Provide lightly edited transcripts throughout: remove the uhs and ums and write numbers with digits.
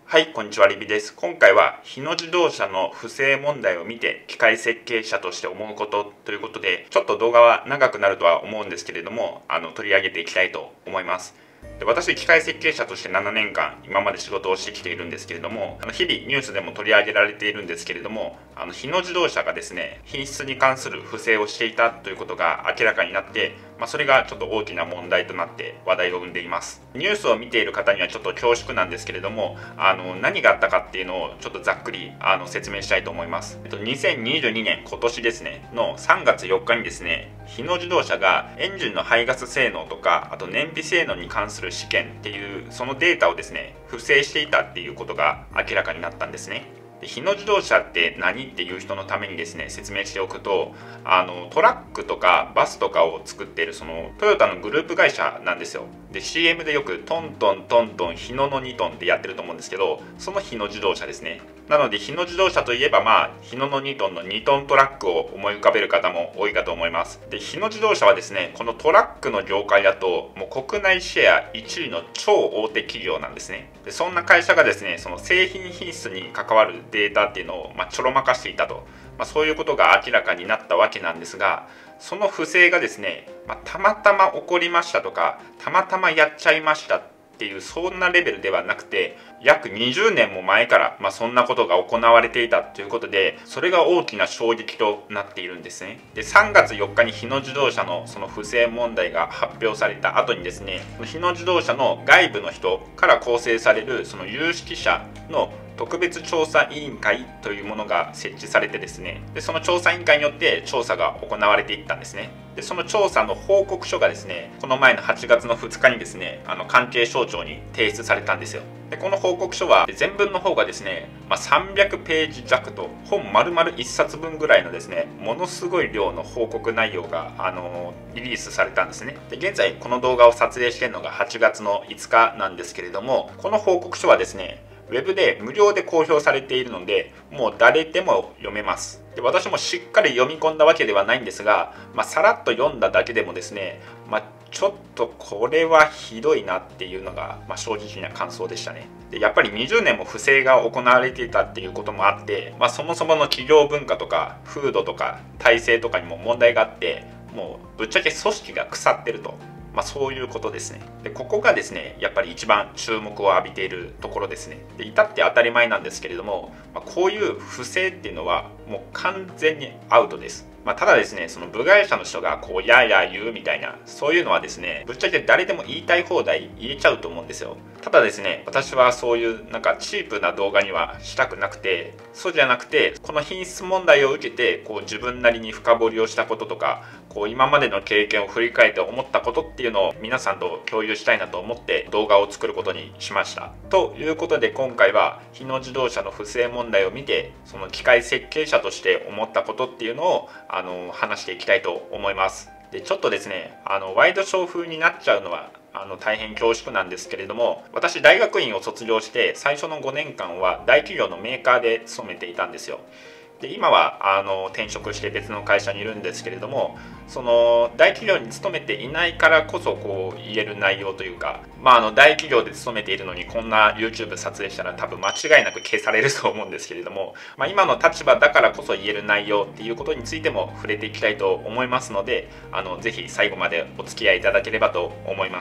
はい、こんにちは、リビです。今回は日野自動車の不正問題を見て機械設計者として思うことということで、ちょっと動画は長くなるとは思うんですけれども、取り上げていきたいと思います。で、私、機械設計者として7年間今まで仕事をしてきているんですけれども、日々ニュースでも取り上げられているんですけれども、日野自動車がですね、品質に関する不正をしていたということが明らかになって、それがちょっと大きな問題となって話題を生んでいます。ニュースを見ている方にはちょっと恐縮なんですけれども、何があったかっていうのをちょっとざっくり説明したいと思います。2022年今年ですねの3月4日にですね、日野自動車がエンジンの排ガス性能とか、あと燃費性能に関する試験っていうそのデータをですね、不正していたっていうことが明らかになったんですね。で、日野自動車って何っていう人のためにですね、説明しておくと、トラックとかバスとかを作っているそのトヨタのグループ会社なんですよ。で、 CM でよくトントントントン日野の2トンってやってると思うんですけど、その日野自動車ですね。なので日野自動車といえば日野の2トンの2トントラックを思い浮かべる方も多いかと思います。で、日野自動車はですね、このトラックの業界だともう国内シェア1位の超大手企業なんですね。で、そんな会社がですね、その製品品質に関わるデータっていうのをちょろまかしていたと、そういうことが明らかになったわけなんですが、その不正がですね、たまたま起こりましたとか、たまたまやっちゃいましたっていうそんなレベルではなくて、約20年も前からそんなことが行われていたということで、それが大きな衝撃となっているんですね。で、3月4日に日野自動車のその不正問題が発表された後にですね、日野自動車の外部の人から構成されるその有識者の特別調査委員会というものが設置されてですね、でその調査委員会によって調査が行われていったんですね。で、その調査の報告書がですね、この前の8月の2日にですね、関係省庁に提出されたんですよ。で、この報告書は全文の方がですね、300ページ弱と本丸々1冊分ぐらいのですね、ものすごい量の報告内容がリリースされたんですね。で、現在この動画を撮影しているのが8月の5日なんですけれども、この報告書はですね、ウェブで無料で公表されているので、もう誰でも読めます。で、私もしっかり読み込んだわけではないんですが、さらっと読んだだけでもですね、ちょっとこれはひどいなっていうのが、正直な感想でしたね。で、やっぱり20年も不正が行われていたっていうこともあって、そもそもの企業文化とか風土とか体制とかにも問題があって、もうぶっちゃけ組織が腐ってると。そういうことですね。で、ここがですね、やっぱり一番注目を浴びているところですね。で、至って当たり前なんですけれども、こういう不正っていうのはもう完全にアウトです。ただですね、その部外者の人がこうやや言うみたいな、そういうのはですね、ぶっちゃけ誰でも言いたい放題言えちゃうと思うんですよ。ただですね、私はそういうチープな動画にはしたくなくて、そうじゃなくて、この品質問題を受けて自分なりに深掘りをしたこととか、今までの経験を振り返って思ったことっていうのを皆さんと共有したいなと思って動画を作ることにしました。ということで、今回は日野自動車の不正問題を見て、その機械設計者として思ったことっていうのを話していきたいと思います。で、ちょっとですね、ワイドショー風になっちゃうのは大変恐縮なんですけれども、私大学院を卒業して最初の5年間は大企業のメーカーで勤めていたんですよ。で、今は転職して別の会社にいるんですけれども、その大企業に勤めていないからこそ言える内容というか、大企業で勤めているのにこんな YouTube 撮影したら多分間違いなく消されると思うんですけれども、今の立場だからこそ言える内容っていうことについても触れていきたいと思いますので、ぜひ最後までお付き合いいただければと思います。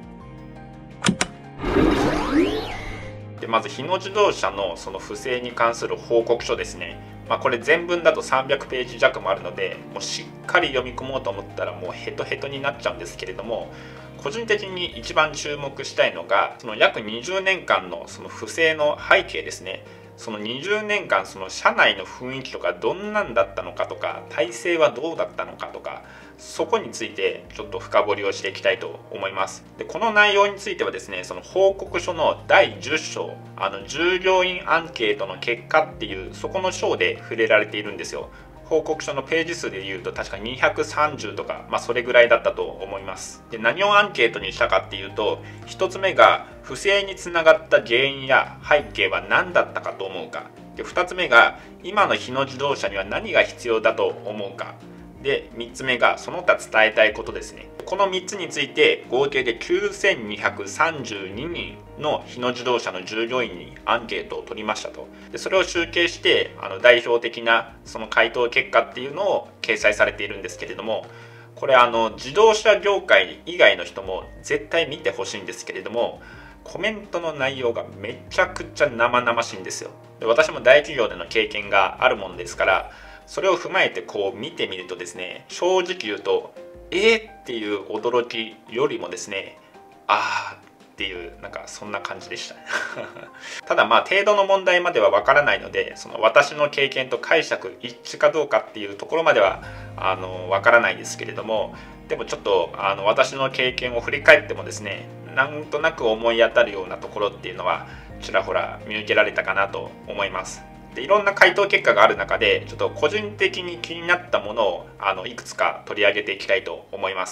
で、まず日野自動車のその不正に関する報告書ですね。これ全文だと300ページ弱もあるので、もうしっかり読み込もうと思ったらもうヘトヘトになっちゃうんですけれども、個人的に一番注目したいのがその約20年間のその不正の背景ですね。その20年間その社内の雰囲気とかどんなんだったのかとか、体制はどうだったのかとか、そこについてちょっと深掘りをしていきたいと思います。で、この内容についてはですね、その報告書の第10章、従業員アンケートの結果っていうそこの章で触れられているんですよ。報告書のページ数でいうと確か230とか、それぐらいだったと思います。で、何をアンケートにしたかっていうと、1つ目が不正につながった原因や背景は何だったかと思うか。で、2つ目が今の日野自動車には何が必要だと思うか。 で3つ目がその他伝えたいことですね。この3つについて合計で9232人の日野自動車の従業員にアンケートを取りましたと。でそれを集計して代表的なその回答結果っていうのを掲載されているんですけれども、これ自動車業界以外の人も絶対見てほしいんですけれども、コメントの内容がめちゃくちゃ生々しいんですよ。で私も大企業での経験があるものですから、それを踏まえてこう見てみるとですね、正直言うとっていう驚きよりもですね、っていうそんな感じでしたただ程度の問題まではわからないので、その私の経験と解釈一致かどうかっていうところまではわからないですけれども、でもちょっと私の経験を振り返ってもですね、なんとなく思い当たるようなところっていうのはちらほら見受けられたかなと思います。でいろんな回答結果がある中で、ちょっと個人的に気になったものをいくつか取り上げていきたいと思います。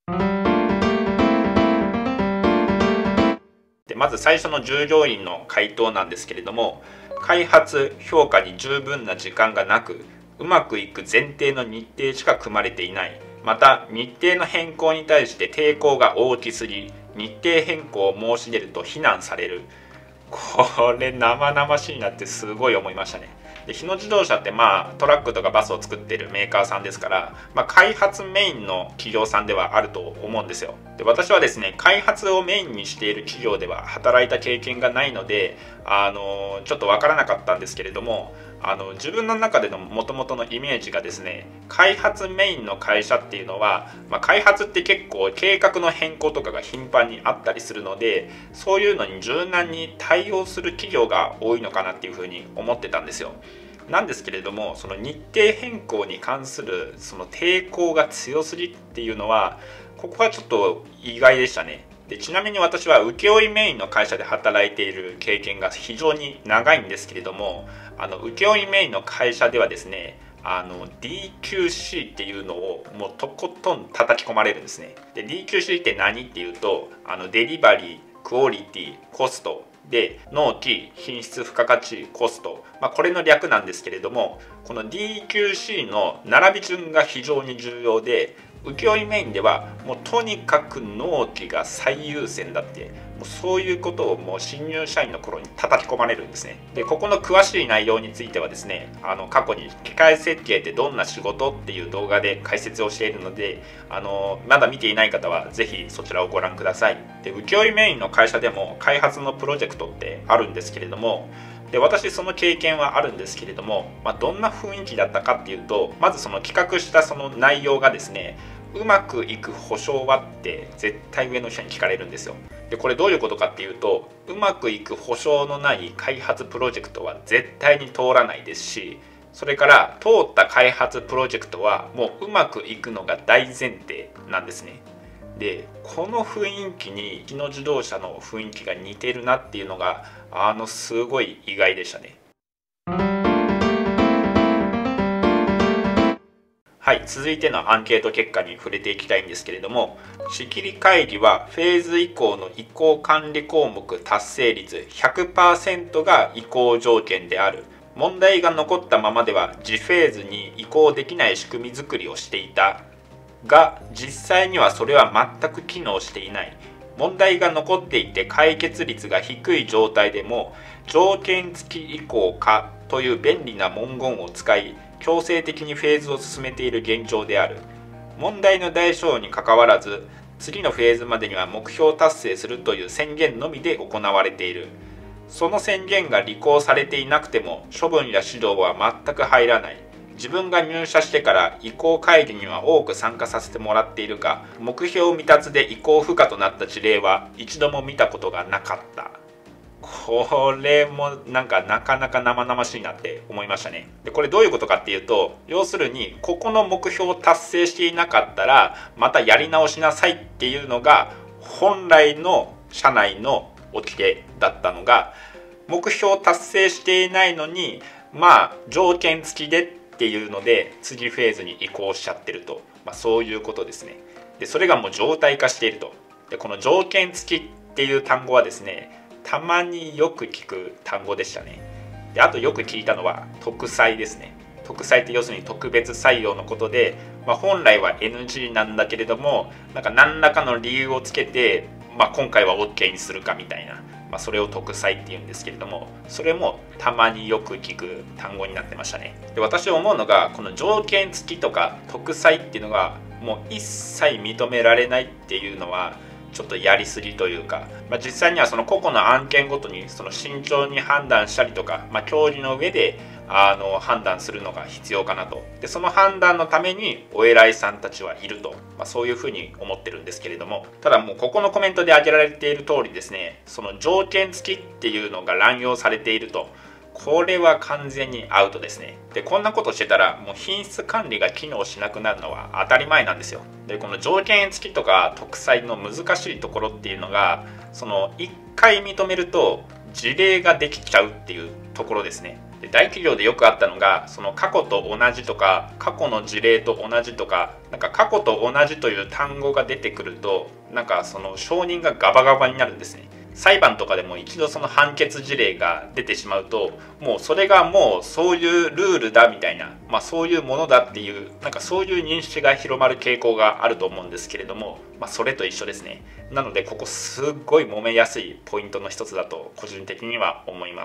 でまず最初の従業員の回答なんですけれども、開発評価に十分な時間がなく、うまくいく前提の日程しか組まれていない、また日程の変更に対して抵抗が大きすぎ、日程変更を申し出ると非難される。これ生々しいなってすごい思いましたね。で日野自動車ってトラックとかバスを作っているメーカーさんですから、開発メインの企業さんではあると思うんですよ。で私はですね、開発をメインにしている企業では働いた経験がないのでちょっと分からなかったんですけれども、自分の中での元々のイメージがですね、開発メインの会社っていうのは、開発って結構計画の変更とかが頻繁にあったりするので、そういうのに柔軟に対応する企業が多いのかなっていうふうに思ってたんですよ。なんですけれども、その日程変更に関するその抵抗が強すぎっていうのは、ここはちょっと意外でしたね。でちなみに私は請負メインの会社で働いている経験が非常に長いんですけれども、請負メインの会社ではですね、DQC っていうのをもうとことん叩き込まれるんですね。で DQC って何っていうと、デリバリー、クオリティ、コストで納期、品質付加価値、コスト、これの略なんですけれども、この DQC の並び順が非常に重要で、請負メインではもうとにかく納期が最優先だって、もうそういうことをもう新入社員の頃に叩き込まれるんですね。でここの詳しい内容についてはですね、過去に機械設計ってどんな仕事っていう動画で解説をしているので、まだ見ていない方はぜひそちらをご覧ください。で請負メインの会社でも開発のプロジェクトってあるんですけれども、で私その経験はあるんですけれども、どんな雰囲気だったかっていうと、まずその企画したその内容がですね、うまくいく保証はって絶対上の人に聞かれるんですよ。でこれどういうことかっていうと、うまくいく保証のない開発プロジェクトは絶対に通らないですし、それから通った開発プロジェクトはもううまくいくのが大前提なんですね。でこの雰囲気に日野自動車の雰囲気が似てるなっていうのがすごい意外でしたね。はい、続いてのアンケート結果に触れていきたいんですけれども、仕切り会議はフェーズ以降の移行管理項目達成率 100% が移行条件である。問題が残ったままでは次フェーズに移行できない仕組み作りをしていたが、実際にはそれは全く機能していない。問題が残っていて解決率が低い状態でも条件付き移行可という便利な文言を使い強制的にフェーズを進めている現状である。問題の大小にかかわらず次のフェーズまでには目標達成するという宣言のみで行われている。その宣言が履行されていなくても処分や指導は全く入らない。自分が入社してから移行会議には多く参加させてもらっているが、目標未達で移行不可となった事例は一度も見たことがなかった。これもなかなか生々しいなって思いましたね。でこれどういうことかっていうと、要するにここの目標を達成していなかったらまたやり直しなさいっていうのが本来の社内の掟だったのが、目標達成していないのに条件付きでっていうので次フェーズに移行しちゃってると、そういうことですね。でそれがもう常態化していると。でこの条件付きっていう単語はですね、たまによく聞く単語でしたね。であとよく聞いたのは特採ですね。特採って要するに特別採用のことで、 本来は NG なんだけれども、なんか何らかの理由をつけて、今回は OK にするかみたいな、それを特裁っていうんですけれども、それもたまによく聞く単語になってましたね。で、私思うのが、この条件付きとか特裁っていうのがもう一切認められないっていうのはちょっとやりすぎというか、実際にはその個々の案件ごとにその慎重に判断したりとか、協議の上で判断するのが必要かなと。で、その判断のためにお偉いさんたちはいると、そういうふうに思ってるんですけれども、ただもうここのコメントで挙げられている通りですね、その条件付きっていうのが乱用されていると、これは完全にアウトですね。で、こんなことしてたらもう品質管理が機能しなくなるのは当たり前なんですよ。で、この条件付きとか特裁の難しいところっていうのが、その1回認めると事例ができちゃうっていうところですね。で、大企業でよくあったのが、その過去と同じとか過去の事例と同じとか、なんか過去と同じという単語が出てくると、なんかその承認がガバガバになるんですね。裁判とかでも一度その判決事例が出てしまうと、もうそれがもうそういうルールだみたいな、そういうものだっていう、なんかそういう認識が広まる傾向があると思うんですけれども、それと一緒ですね。なのでここすっごい揉めやすいポイントの一つだと個人的には思います。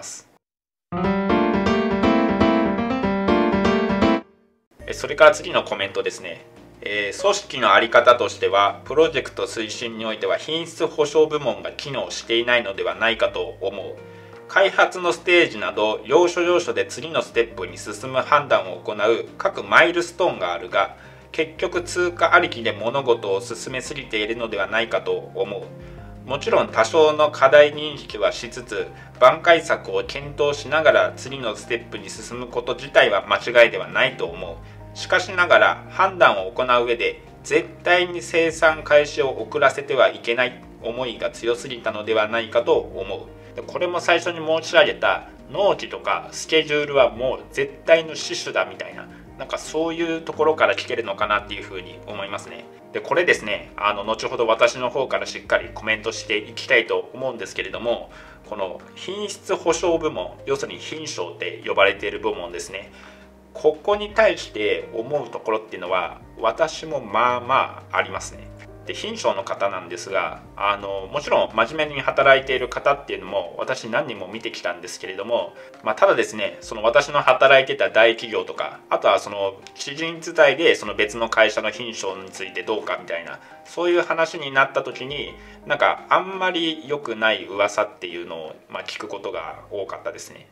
それから次のコメントですね。組織の在り方としては、プロジェクト推進においては品質保証部門が機能していないのではないかと思う。開発のステージなど要所要所で次のステップに進む判断を行う各マイルストーンがあるが、結局通過ありきで物事を進めすぎているのではないかと思う。もちろん多少の課題認識はしつつ、挽回策を検討しながら次のステップに進むこと自体は間違いではないと思う。しかしながら判断を行う上で絶対に生産開始を遅らせてはいけない思いが強すぎたのではないかと思う。これも最初に申し上げた納期とかスケジュールはもう絶対の死守だみたいな、なんかそういうところから聞けるのかなっていうふうに思いますね。で、これですね、後ほど私の方からしっかりコメントしていきたいと思うんですけれども、この品質保証部門、要するに品証って呼ばれている部門ですね、ここに対して思うところっていうのは私もありますね。で、品証の方なんですが、もちろん真面目に働いている方っていうのも私何人も見てきたんですけれども、ただですね、その私の働いてた大企業とか、あとはその知人伝いでその別の会社の品証についてどうかみたいな、そういう話になった時に、なんかあんまり良くない噂っていうのを聞くことが多かったですね。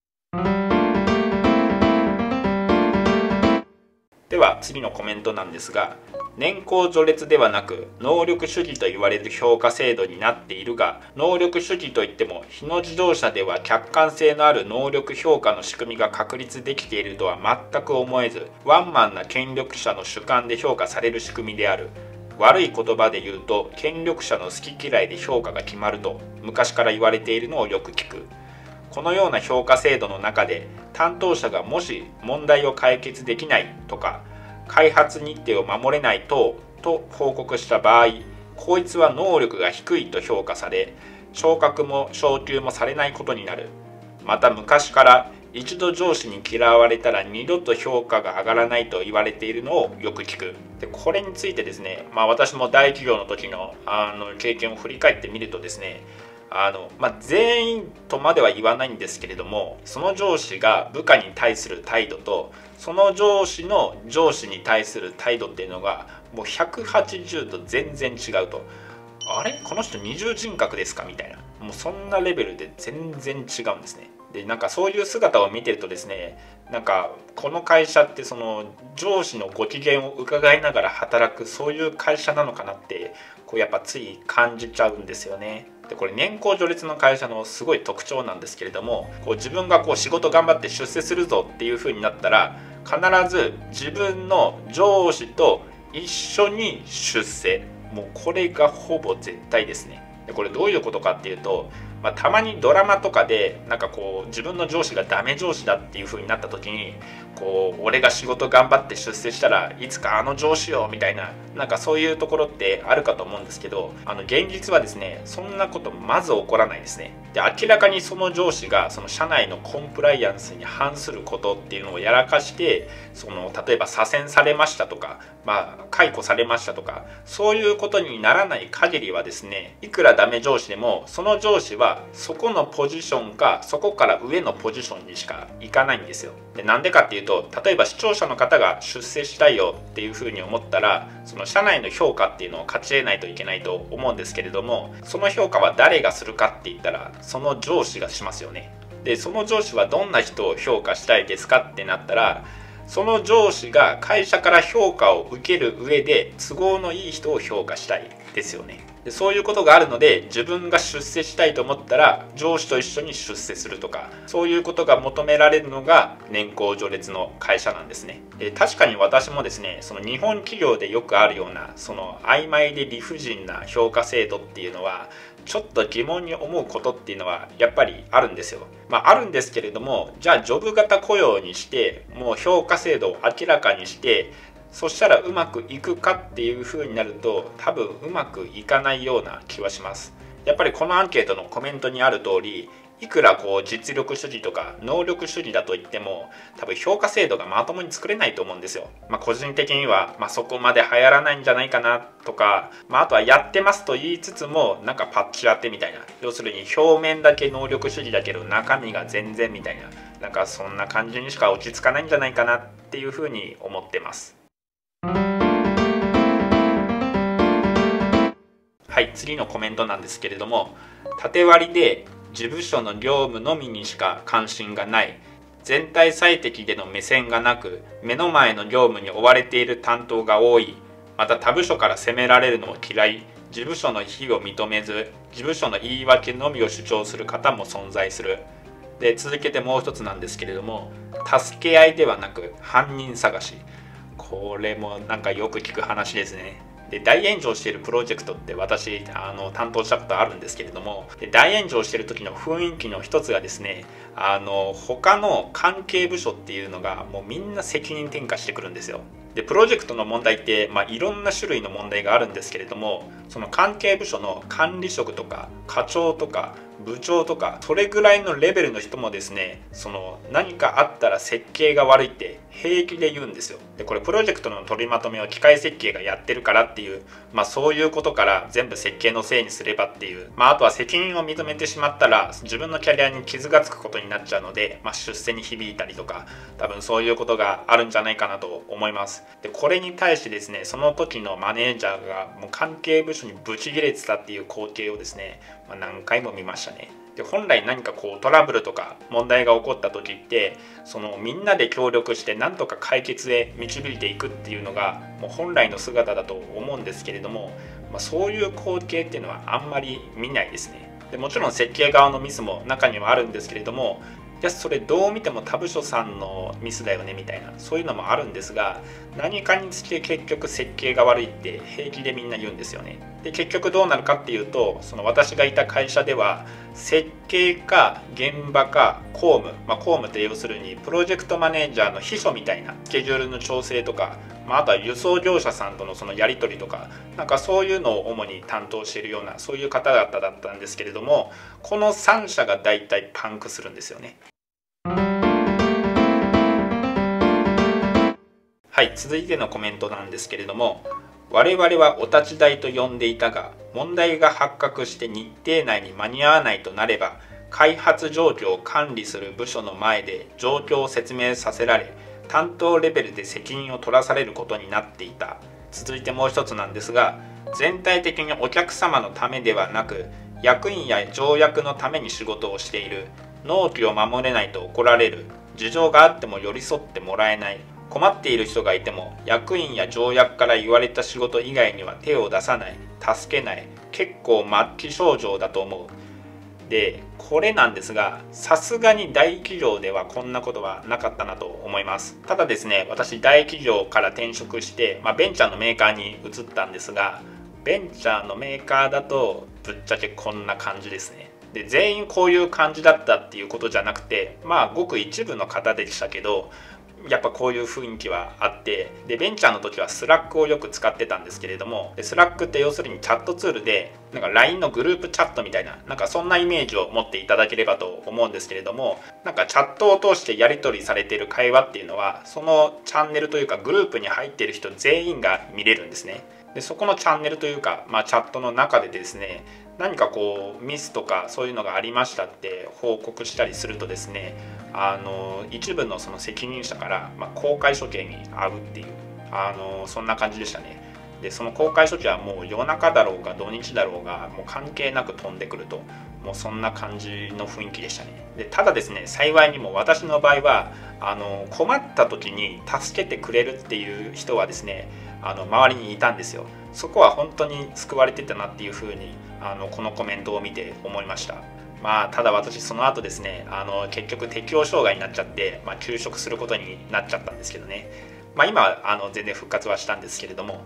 では次のコメントなんですが、年功序列ではなく能力主義と言われる評価制度になっているが、能力主義といっても日野自動車では客観性のある能力評価の仕組みが確立できているとは全く思えず、ワンマンな権力者の主観で評価される仕組みである。悪い言葉で言うと権力者の好き嫌いで評価が決まると昔から言われているのをよく聞く。このような評価制度の中で担当者がもし問題を解決できないとか開発日程を守れないと報告した場合、こいつは能力が低いと評価され、昇格も昇給もされないことになる。また昔から一度上司に嫌われたら二度と評価が上がらないと言われているのをよく聞く。で、これについてですね、私も大企業の時の経験を振り返ってみるとですね、全員とまでは言わないんですけれども、その上司が部下に対する態度とその上司の上司に対する態度っていうのがもう180度全然違うと、あれこの人二重人格ですかみたいな、もうそんなレベルで全然違うんですね。で、なんかそういう姿を見てるとですね、なんかこの会社ってその上司のご機嫌を伺いながら働くそういう会社なのかなってやっぱつい感じちゃうんですよね。で、これ年功序列の会社のすごい特徴なんですけれども、自分が仕事頑張って出世するぞっていう風になったら必ず自分の上司と一緒に出世、もうこれがほぼ絶対ですね。で、これどういうことかっていうと、 たまにドラマとかでなんかこう自分の上司がダメ上司だっていう風になった時に、こう俺が仕事頑張って出世したらいつかあの上司よみたいな、なんかそういうところってあるかと思うんですけど、現実はですね、そんなことまず起こらないですね。で、明らかにその上司がその社内のコンプライアンスに反することっていうのをやらかして、例えば左遷されましたとか、解雇されましたとか、そういうことにならない限りはですね、いくらダメ上司でもその上司はそこのポジションかそこから上のポジションにしか行かないんですよ。で、なんでかっていうと、例えば視聴者の方が出世したいよっていうふうに思ったら、その社内の評価っていうのを勝ち得ないといけないと思うんですけれども、その評価は誰がするかって言ったらその上司がしますよね。で、その上司はどんな人を評価したいですかってなったら、その上司が会社から評価を受ける上で都合のいい人を評価したいですよね。で、そういうことがあるので、自分が出世したいと思ったら上司と一緒に出世するとか、そういうことが求められるのが年功序列の会社なんですね。で、確かに私もですね、その日本企業でよくあるようなその曖昧で理不尽な評価制度っていうのはちょっと疑問に思うことっていうのはやっぱりあるんですよ。あるんですけれども、じゃあジョブ型雇用にしてもう評価制度を明らかにして、そしたらうまくいくかっていう風になると、多分うまくいかないような気はします。やっぱりこのアンケートのコメントにある通り、いくらこう実力主義とか能力主義だと言っても、多分評価制度がまともに作れないと思うんですよ。個人的には、そこまで流行らないんじゃないかなとか、あとはやってますと言いつつもなんかパッチ当てみたいな、要するに表面だけ能力主義だけど中身が全然みたいな、なんかそんな感じにしか落ち着かないんじゃないかなっていうふうに思ってます。はい、次のコメントなんですけれども、縦割りで事務所の業務のみにしか関心がない、全体最適での目線がなく、目の前の業務に追われている担当が多い、また他部署から責められるのを嫌い、事務所の非を認めず、事務所の言い訳のみを主張する方も存在する。で、続けてもう一つなんですけれども、助け合いではなく犯人探し。これもなんかよく聞く話ですね。で、大炎上しているプロジェクトって私担当したことあるんですけれども、で、大炎上している時の雰囲気の一つがですね、他の関係部署っていうのがもうみんな責任転嫁してくるんですよ。で、プロジェクトの問題って、いろんな種類の問題があるんですけれども、その関係部署の管理職とか課長とか部長とか、それぐらいのレベルの人もですね、何かあったら設計が悪いって平気で言うんですよ。で、これプロジェクトの取りまとめを機械設計がやってるからっていう、そういうことから全部設計のせいにすればっていう、あとは責任を認めてしまったら自分のキャリアに傷がつくことになっちゃうので、出世に響いたりとか、多分そういうことがあるんじゃないかなと思います。で、これに対してですね、その時のマネージャーがもう関係部署にブチギレてたっていう光景をですね、何回も見ましたね。で、本来何かこうトラブルとか問題が起こった時って、みんなで協力して何とか解決へ導いていくっていうのがもう本来の姿だと思うんですけれども、そういう光景っていうのはあんまり見ないですね。で、もちろん設計側のミスも中にはあるんですけれども、いや、それどう見ても他部署さんのミスだよねみたいな、そういうのもあるんですが、何かにつけ結局設計が悪いって平気でみんな言うんですよね。で、結局どうなるかっていうと、私がいた会社では設計か現場か工務、工務って要するにプロジェクトマネージャーの秘書みたいなスケジュールの調整とか、あとは輸送業者さんとのそのやり取りとか、なんかそういうのを主に担当しているような、そういう方々だったんですけれども、この3社が大体パンクするんですよね。はい、続いてのコメントなんですけれども、我々はお立ち台と呼んでいたが、問題が発覚して日程内に間に合わないとなれば、開発状況を管理する部署の前で状況を説明させられ、担当レベルで責任を取らされることになっていた。続いてもう一つなんですが、全体的にお客様のためではなく、役員や条約のために仕事をしている。納期を守れないと怒られる。事情があっても寄り添ってもらえない。困っている人がいても役員や条約から言われた仕事以外には手を出さない、助けない、結構末期症状だと思う。で、これなんですが、さすがに大企業ではこんなことはなかったなと思います。ただですね、私大企業から転職して、ベンチャーのメーカーに移ったんですが、ベンチャーのメーカーだとぶっちゃけこんな感じですね。 で全員こういう感じだったっていうことじゃなくて、まあごく一部の方でしたけど、やっぱこういう雰囲気はあって、でベンチャーの時はスラックをよく使ってたんですけれども、でスラックって要するにチャットツールでなんか LINE のグループチャットみたいな、なんかそんなイメージを持っていただければと思うんですけれども、なんかチャットを通してやり取りされている会話っていうのは、そのチャンネルというかグループに入っている人全員が見れるんですね。でそこのチャンネルというか、チャットの中でですね、何かこうミスとかそういうのがありましたって報告したりするとですね、一部のその責任者から、公開処刑に遭うっていう、そんな感じでしたね。でその公開処刑はもう夜中だろうが土日だろうがもう関係なく飛んでくると、もうそんな感じの雰囲気でしたね。でただですね、幸いにも私の場合は困った時に助けてくれるっていう人はですね、周りにいたんですよ。そこは本当に救われてたなっていうふうにこのコメントを見て思いました。ただ私その後ですね、結局適応障害になっちゃって、休職することになっちゃったんですけどね。今全然復活はしたんですけれども、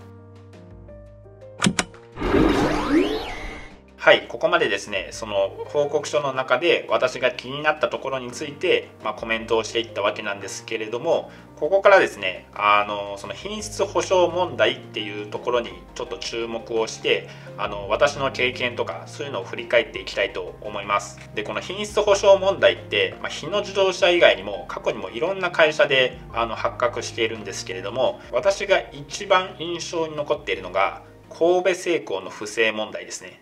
はい、ここまでですね、その報告書の中で私が気になったところについて、コメントをしていったわけなんですけれども、ここからですね、その品質保証問題っていうところにちょっと注目をして、私の経験とかそういうのを振り返っていきたいと思います。で、この品質保証問題って、日野自動車以外にも過去にもいろんな会社で発覚しているんですけれども、私が一番印象に残っているのが神戸製鋼の不正問題ですね。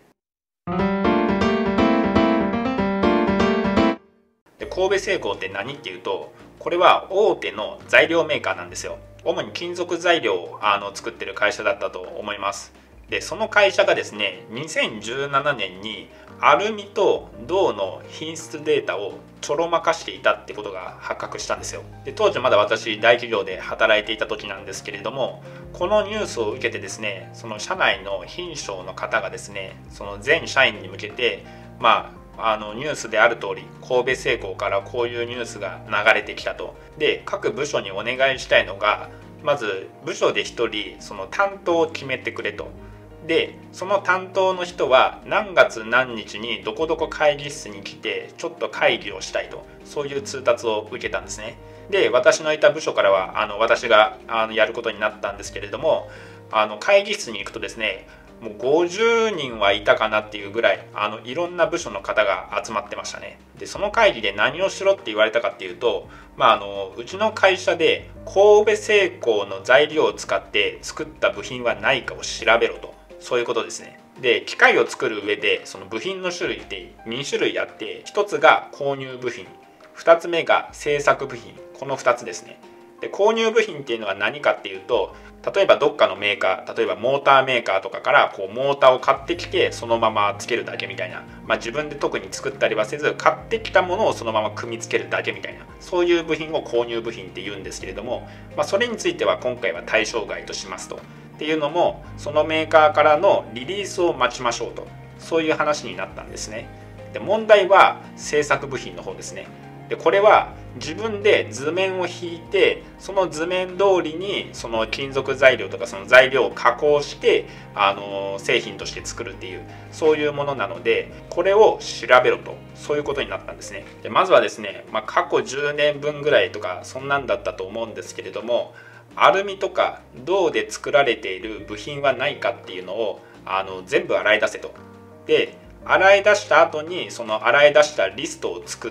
で神戸製鋼って何っていうと、これは大手の材料メーカーなんですよ。主に金属材料を作ってる会社だったと思います。でその会社がですね、2017年にアルミと銅の品質データをちょろまかしていたってことが発覚したんですよ。で当時まだ私大企業で働いていた時なんですけれども、このニュースを受けてですね、その社内の品将の方がですね、その全社員に向けてニュースである通り神戸製鋼からこういうニュースが流れてきたと。で各部署にお願いしたいのが、まず部署で1人その担当を決めてくれと。でその担当の人は何月何日にどこどこ会議室に来てちょっと会議をしたいと、そういう通達を受けたんですね。で私のいた部署からは私がやることになったんですけれども、会議室に行くとですね、もう50人はいたかなっていうぐらいいろんな部署の方が集まってましたね。でその会議で何をしろって言われたかっていうと、うちの会社で神戸製鋼の材料を使って作った部品はないかを調べろと、そういうことですね。で機械を作る上でその部品の種類って2種類あって、1つが購入部品、2つ目が製作部品、この2つですね。で購入部品っていうのは何かっていうと、例えばどっかのメーカー、例えばモーターメーカーとかからこうモーターを買ってきてそのままつけるだけみたいな、自分で特に作ったりはせず買ってきたものをそのまま組み付けるだけみたいな、そういう部品を購入部品って言うんですけれども、それについては今回は対象外としますと。っていうのも、そのメーカーからのリリースを待ちましょうと、そういう話になったんですね。で問題は製作部品の方ですね。でこれは自分で図面を引いて、その図面通りにその金属材料とかその材料を加工して製品として作るっていう、そういうものなので、これを調べろと、そういうことになったんですね。でまずはですね、過去10年分ぐらいとかそんなんだったと思うんですけれども、アルミとか銅で作られている部品はないかっていうのを全部洗い出せと。で洗い出した後にその洗い出したリストを作って、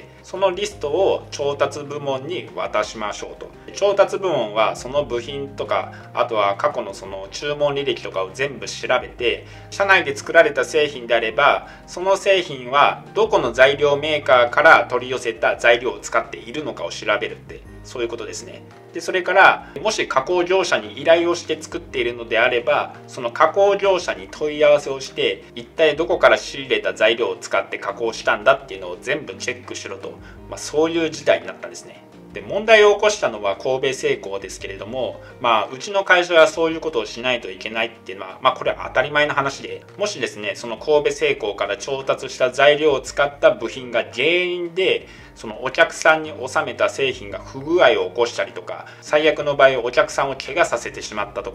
そのリストを調達部門に渡しましょうと。調達部門はその部品とか、あとは過去のその注文履歴とかを全部調べて、社内で作られた製品であればその製品はどこの材料メーカーから取り寄せた材料を使っているのかを調べるって、そういうことですね。でそれからもし加工業者に依頼をして作っているのであれば、その加工業者に問い合わせをして、一体どこから仕入れた材料を使って加工したんだっていうのを全部チェックしろと、そういう事態になったんですね。で問題を起こしたのは神戸製鋼ですけれども、うちの会社はそういうことをしないといけないっていうのは、これは当たり前の話で、もしですねその神戸製鋼から調達した材料を使った部品が原因でそのお客さんに納めた製品が不具合を起こしたりとか、最悪の場合お客さんを怪我させてしまったとか、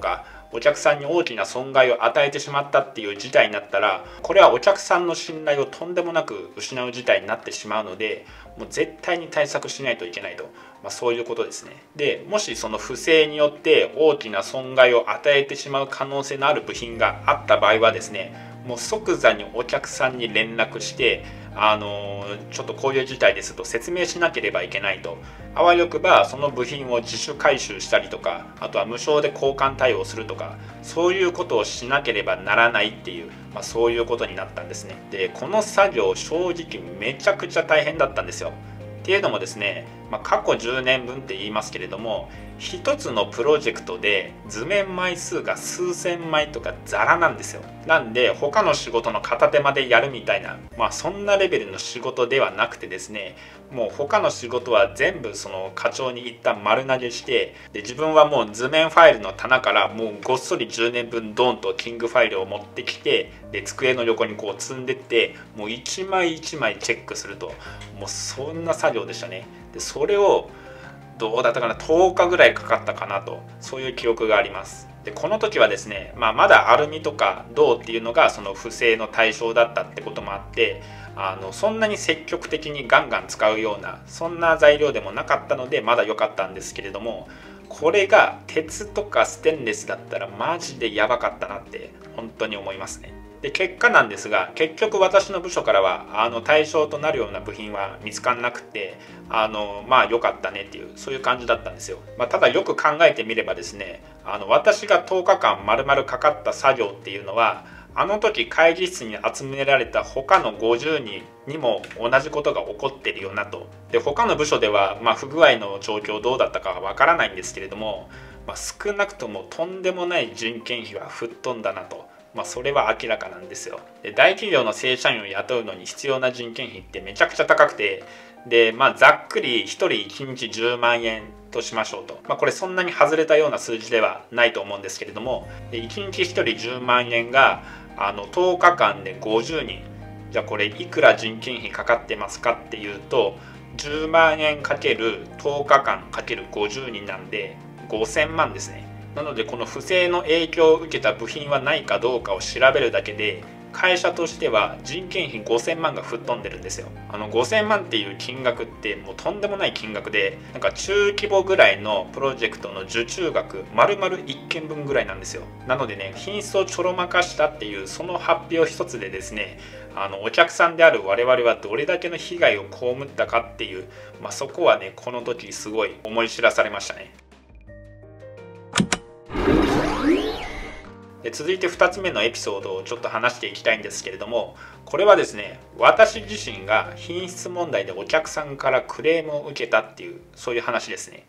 お客さんに大きな損害を与えてしまったっていう事態になったら、これはお客さんの信頼をとんでもなく失う事態になってしまうので、もう絶対に対策しないといけないと、そういうことですね。でもしその不正によって大きな損害を与えてしまう可能性のある部品があった場合はですね、もう即座にお客さんに連絡してちょっとこういう事態ですと説明しなければいけないと。あわよくばその部品を自主回収したりとか、あとは無償で交換対応するとか、そういうことをしなければならないっていう、そういうことになったんですね。でこの作業正直めちゃくちゃ大変だったんですよ。っていうのもですね、過去10年分って言いますけれども、一つのプロジェクトで図面枚数が数千枚とかザラなんですよ。なんで他の仕事の片手間でやるみたいな、そんなレベルの仕事ではなくてですね、もう他の仕事は全部その課長に一旦丸投げして、で自分はもう図面ファイルの棚からもうごっそり10年分ドーンとキングファイルを持ってきて、で机の横にこう積んでって、もう一枚一枚チェックすると、もうそんな作業でしたね。でそれをどうだったかな、10日ぐらいかかったかなと、そういう記憶があります。でこの時はですね、まだアルミとか銅っていうのがその不正の対象だったってこともあって、そんなに積極的にガンガン使うようなそんな材料でもなかったのでまだ良かったんですけれども、これが鉄とかステンレスだったらマジでやばかったなって本当に思いますね。で結果なんですが、結局私の部署からは対象となるような部品は見つからなくて、良かったねっていうそういう感じだったんですよ。ただよく考えてみればですね、私が10日間丸々かかった作業っていうのは、あの時会議室に集められた他の50人にも同じことが起こってるよなと。で他の部署では、不具合の状況どうだったかはわからないんですけれども、少なくともとんでもない人件費は吹っ飛んだなと。それは明らかなんですよ。で大企業の正社員を雇うのに必要な人件費ってめちゃくちゃ高くて、でざっくり1人1日10万円としましょうと、これそんなに外れたような数字ではないと思うんですけれども、で1日1人10万円が10日間で50人、じゃあこれいくら人件費かかってますかっていうと、10万円かける10日間かける50人なんで5000万ですね。なのでこの不正の影響を受けた部品はないかどうかを調べるだけで、会社としては人件費5000万が吹っ飛んでるんですよ。5000万っていう金額ってもうとんでもない金額で、なんか中規模ぐらいのプロジェクトの受注額丸々1件分ぐらいなんですよ。なのでね、品質をちょろまかしたっていうその発表一つでですね、お客さんである我々はどれだけの被害を被ったかっていう、そこはねこの時すごい思い知らされましたね。で続いて2つ目のエピソードをちょっと話していきたいんですけれども、これはですね、私自身が品質問題でお客さんからクレームを受けたっていうそういう話ですね。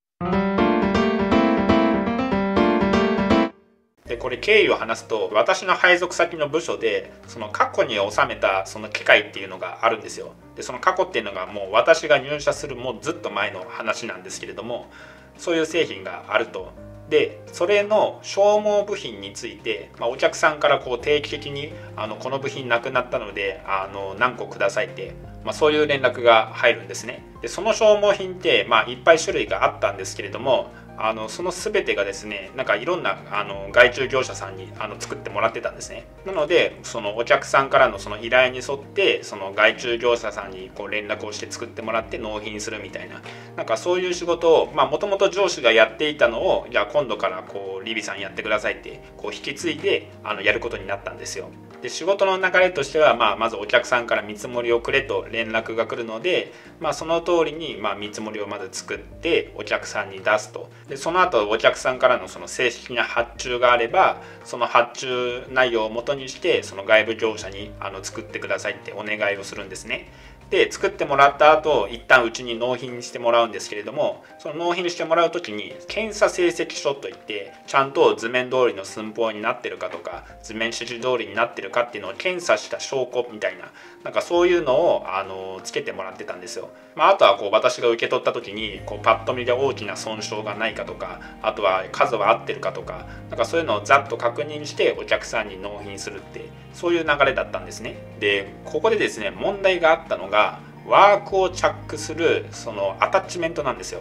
でこれ経緯を話すと、私の配属先の部署でその過去に収めたその機械っていうのがあるんですよ。でその過去っていうのがもう私が入社するもうずっと前の話なんですけれども、そういう製品があると。でそれの消耗部品について、お客さんからこう定期的にこの部品なくなったので何個くださいって、そういう連絡が入るんですね。でその消耗品っていっぱい種類があったんですけれども、その全てがですね、なんかいろんな外注業者さんに作ってもらってたんですね。なのでそのお客さんからのその依頼に沿ってその外注業者さんにこう連絡をして作ってもらって納品するみたいな、なんかそういう仕事をもともと上司がやっていたのを、じゃあ今度からこうリビさんやってくださいってこう引き継いでやることになったんですよ。で仕事の流れとしては、まずお客さんから見積もりをくれと連絡が来るので、その通りに見積もりをまず作ってお客さんに出すと。でその後お客さんからのその正式な発注があれば、その発注内容をもとにしてその外部業者に作ってくださいってお願いをするんですね。で作ってもらった後、一旦うちに納品してもらうんですけれども、その納品してもらう時に検査成績書といって、ちゃんと図面通りの寸法になってるかとか図面指示通りになってるかっていうのを検査した証拠みたいな、なんかそういうのをつけてもらってたんですよ。あとはこう私が受け取った時にこうパッと見で大きな損傷がないかとか、あとは数は合ってるかとか、なんかそういうのをざっと確認してお客さんに納品するって、そういう流れだったんですね。でここでですね、問題があったのがワークをチャックするそのアタッチメントなんですよ。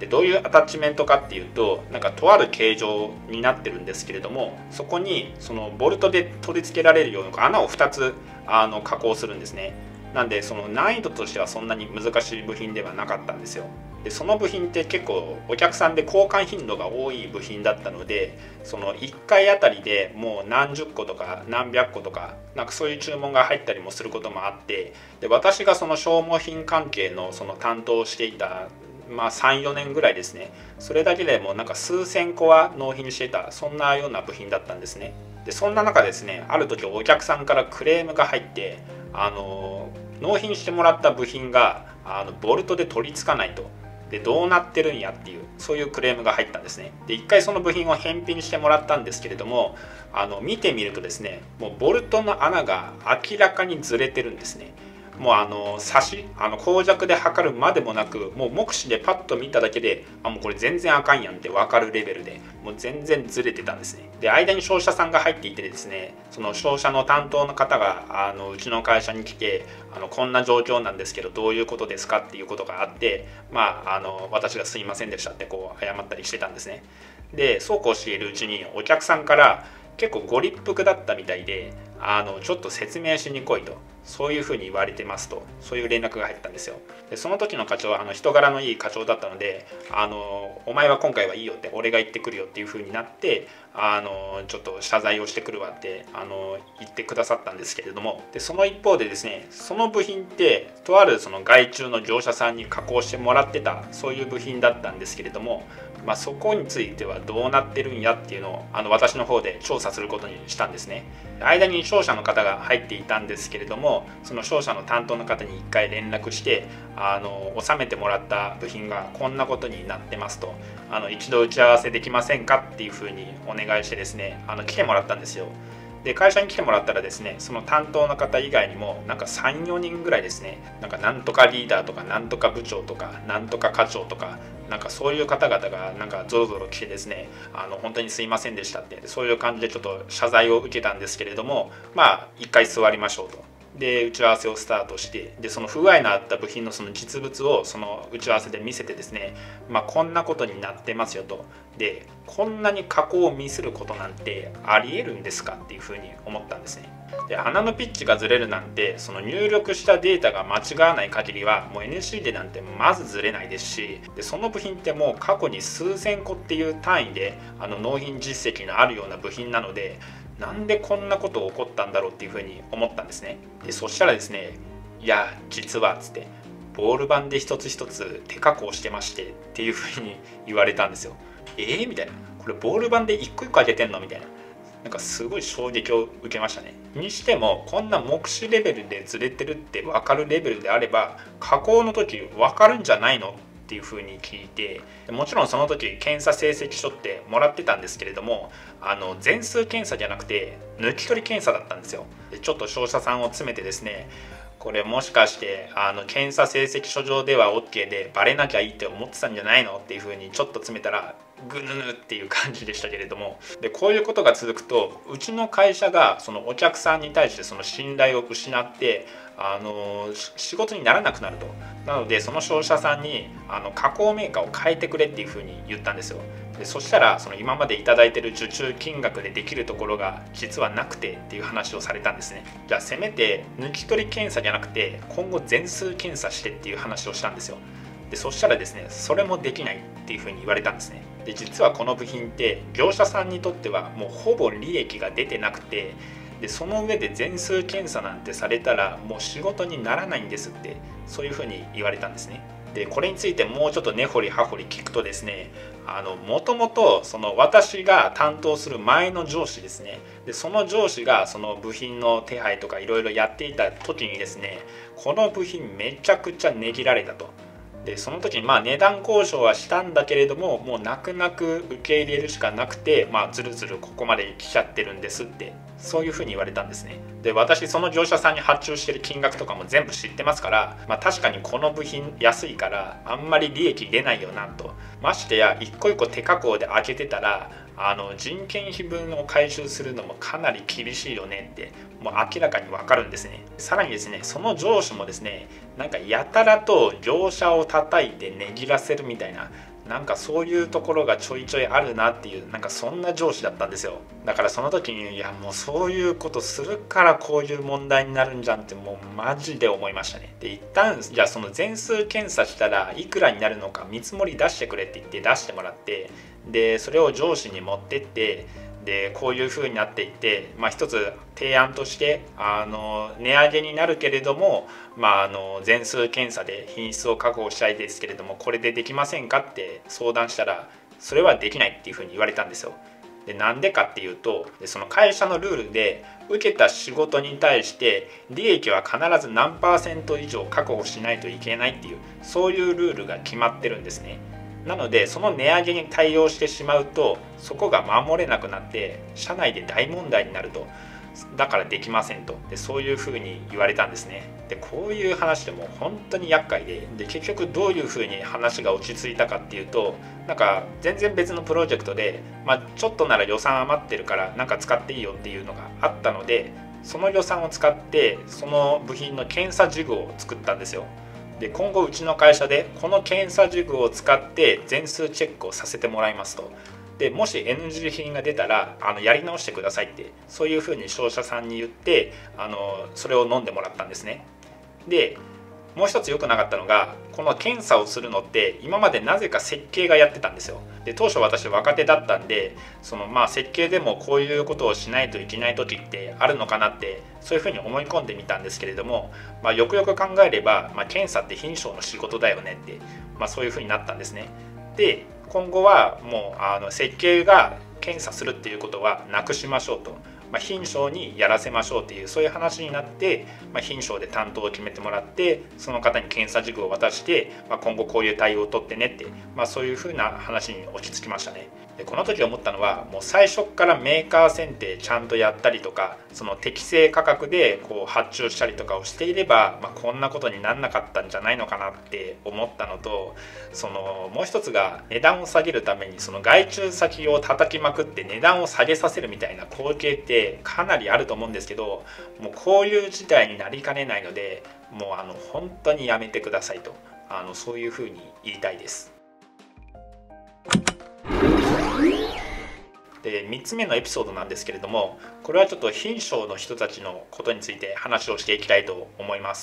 でどういうアタッチメントかっていうと、なんかとある形状になってるんですけれども、そこにそのボルトで取り付けられるような穴を2つ加工するんですね。なんでその難易度としてはそんなに難しい部品ではなかったんですよ。でその部品って結構お客さんで交換頻度が多い部品だったので、その1回あたりでもう何十個とか何百個とか、なんかそういう注文が入ったりもすることもあって、で私がその消耗品関係のその担当をしていた3、4年ぐらいですね、それだけでもなんか数千個は納品してた、そんなような部品だったんですね。でそんな中ですね、ある時お客さんからクレームが入って、納品してもらった部品がボルトで取り付かないと。でどうなってるんやっていう、そういうクレームが入ったんですね。で一回その部品を返品してもらったんですけれども、見てみるとですね、もうボルトの穴が明らかにずれてるんですね。もう光弱で測るまでもなく、もう目視でパッと見ただけで、もうこれ全然あかんやんって分かるレベルで、もう全然ずれてたんですね。で間に商社さんが入っていてですね、その商社の担当の方がうちの会社に来て、こんな状況なんですけどどういうことですかっていうことがあって、私がすいませんでしたってこう謝ったりしてたんですね。でそうこうしているうちにお客さんから結構ご立腹だったみたいで、ちょっと説明しに来いと、そういうふうに言われてますと、そういう連絡が入ったんですよ。でその時の課長は人柄のいい課長だったので、お前は今回はいいよって、俺が行ってくるよっていうふうになって、ちょっと謝罪をしてくるわって言ってくださったんですけれども、でその一方でですね、その部品ってとあるその外注の業者さんに加工してもらってた、そういう部品だったんですけれども、そこについてはどうなってるんやっていうのを私の方で調査することにしたんですね。間に商社の方が入っていたんですけれども、その商社の担当の方に1回連絡して、納めてもらった部品がこんなことになってますと、一度打ち合わせできませんかっていうふうにお願いしてですね、来てもらったんですよ。で会社に来てもらったらですね、その担当の方以外にもなんか3、4人ぐらいですね、なんとかリーダーとかなんとか部長とかなんとか課長とか、なんかそういう方々がなんかゾロゾロ来てですね、本当にすいませんでしたって、そういう感じでちょっと謝罪を受けたんですけれども、一回座りましょうと。で打ち合わせをスタートして、でその不具合のあった部品のその実物をその打ち合わせで見せてですね、こんなことになってますよと。でこんなに加工をミスることなんてありえるんですかっていうふうに思ったんですね。で穴のピッチがずれるなんて、その入力したデータが間違わない限りはもう NC でなんてまずずれないですし、でその部品ってもう過去に数千個っていう単位で納品実績のあるような部品なので、なんでこんなこと起こったんだろうっていうふうに思ったんですね。でそしたらですね、いや実はつって、ボール板で一つ一つ手加工してましてっていうふうに言われたんですよ。みたいな、これボール板で一個一個開けてんのみたいな、なんかすごい衝撃を受けましたね。にしてもこんな目視レベルでずれてるって分かるレベルであれば、加工の時分かるんじゃないのっていう風に聞いて、もちろんその時検査成績書ってもらってたんですけれども、全数検査じゃなくて抜き取り検査だったんですよ。でちょっと商社さんを詰めてですね、これもしかして検査成績書上では OK でバレなきゃいいって思ってたんじゃないのっていう風にちょっと詰めたら、ぐぬぬっていう感じでしたけれども、でこういうことが続くとうちの会社がそのお客さんに対してその信頼を失って仕事にならなくなると。なのでその商社さんに加工メーカーを変えてくれっていうふうに言ったんですよ。でそしたらその今までいただいてる受注金額でできるところが実はなくてっていう話をされたんですね。じゃあせめて抜き取り検査じゃなくて今後全数検査してっていう話をしたんですよ。でそしたらですね、それもできないっていうふうに言われたんですね。で実はこの部品って業者さんにとってはもうほぼ利益が出てなくて、でその上で全数検査なんてされたらもう仕事にならないんですって、そういうふうに言われたんですね。でこれについてもうちょっと根掘り葉掘り聞くとですね、もともとその私が担当する前の上司ですね、でその上司がその部品の手配とかいろいろやっていた時にですね、この部品めちゃくちゃ値切られたと。でその時に値段交渉はしたんだけれども、もう泣く泣く受け入れるしかなくて、ずるずるここまで来ちゃってるんですって、そういうふうに言われたんですね。で私その業者さんに発注してる金額とかも全部知ってますから、確かにこの部品安いからあんまり利益出ないよなと。ましてや一個一個手加工で開けてたら人件費分を回収するのもかなり厳しいよねってもう明らかに分かるんですね。さらにですね、その上司もですね、なんかやたらと業者を叩いて値切らせるみたいな、 なんかそういうところがちょいちょいあるなっていう、なんかそんな上司だったんですよ。だからその時に、いやもうそういうことするからこういう問題になるんじゃんって、もうマジで思いましたね。で一旦じゃあその全数検査したらいくらになるのか見積もり出してくれって言って出してもらって、でそれを上司に持ってって、でこういう風になっていって、一つ提案として値上げになるけれども、全数検査で品質を確保したいですけれどもこれでできませんかって相談したら、それはできないっていう風に言われたんですよ。でなんでかっていうと、その会社のルールで受けた仕事に対して利益は必ず何%以上確保しないといけないっていう、そういうルールが決まってるんですね。なのでその値上げに対応してしまうとそこが守れなくなって社内で大問題になると、だからできませんと、でそういうふうに言われたんですね。でこういう話でも本当に厄介で、結局どういうふうに話が落ち着いたかっていうと、なんか全然別のプロジェクトで、ちょっとなら予算余ってるからなんか使っていいよっていうのがあったので、その予算を使ってその部品の検査事具を作ったんですよ。で今後うちの会社でこの検査事具を使って全数チェックをさせてもらいますと。でもし NG 品が出たらやり直してくださいって、そういうふうに商社さんに言ってそれを飲んでもらったんですね。でもう一つ良くなかったのが、この検査をするのって今までなぜか設計がやってたんですよ。で当初私若手だったんで、設計でもこういうことをしないといけない時ってあるのかなって、そういうふうに思い込んでみたんですけれども、よくよく考えれば、検査って品証の仕事だよねって、そういうふうになったんですね。で今後はもう設計が検査するっていうことはなくしましょうと。品証にやらせましょうっていう、そういう話になって、品証で担当を決めてもらって、その方に検査事具を渡して、今後こういう対応を取ってねって、そういうふうな話に落ち着きましたね。でこの時思ったのは、もう最初からメーカー選定ちゃんとやったりとか、その適正価格でこう発注したりとかをしていれば、こんなことにならなかったんじゃないのかなって思ったのと、もう一つが値段を下げるためにその外注先を叩きまくって値段を下げさせるみたいな光景ってかなりあると思うんですけど、もうこういう事態になりかねないので、もう本当にやめてくださいと、そういうふうに言いたいです。で3つ目のエピソードなんですけれども、これはちょっと品証の人たちのことについて話をしていきたいと思います。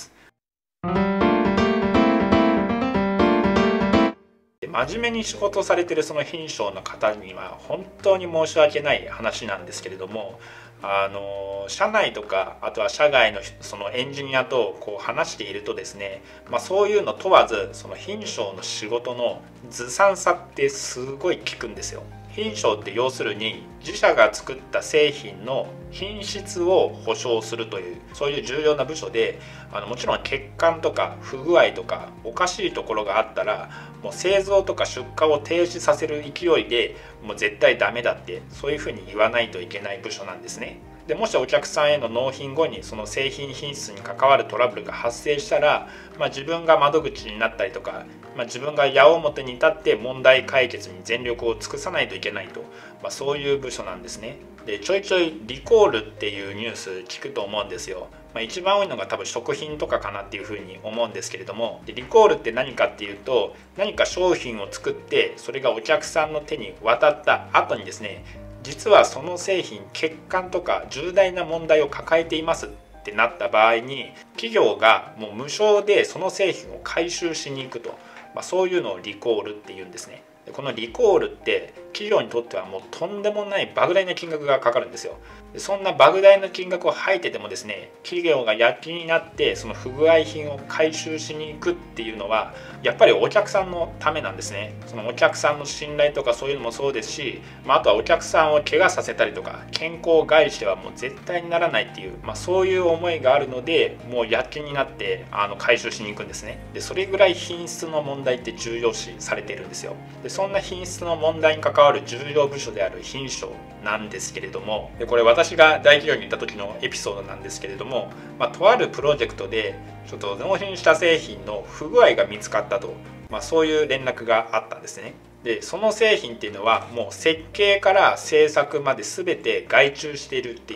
で真面目に仕事されてるその品証の方には本当に申し訳ない話なんですけれども、社内とかあとは社外のそのエンジニアとこう話しているとですね、そういうの問わずその品証の仕事のずさんさってすごい効くんですよ。品証って要するに自社が作った製品の品質を保証するという、そういう重要な部署で、もちろん欠陥とか不具合とかおかしいところがあったらもう製造とか出荷を停止させる勢いでもう絶対ダメだって、そういうふうに言わないといけない部署なんですね。でもしお客さんへの納品後にその製品品質に関わるトラブルが発生したら、自分が窓口になったりとか、自分が矢面に立って問題解決に全力を尽くさないといけないと、そういう部署なんですね。でちょいちょいリコールっていうニュース聞くと思うんですよ。一番多いのが多分食品とかかなっていうふうに思うんですけれども、でリコールって何かっていうと、何か商品を作ってそれがお客さんの手に渡った後にですね、実はその製品欠陥とか重大な問題を抱えていますってなった場合に、企業がもう無償でその製品を回収しに行くと、そういうのをリコールっていうんですね。でこのリコールって企業にとってはもうとんでもない莫大な金額がかかるんですよ。でそんな莫大な金額を吐いてでもですね、企業が躍起になってその不具合品を回収しに行くっていうのはやっぱりお客さんのためなんですね。そのお客さんの信頼とかそういうのもそうですし、あとはお客さんを怪我させたりとか健康を害してはもう絶対にならないっていう、そういう思いがあるので、もう躍起になって回収しに行くんですね。でそれぐらい品質の問題って重要視されているんですよ。でそんな品質の問題に関わる重要部署である品証なんですけれども、でこれ私が大企業に行った時のエピソードなんですけれども、とあるプロジェクトでちょっと納品した製品の不具合が見つかったと、そういう連絡があったんですね。でその製品っていうのはもう設計から製作まで全て外注しているっていう、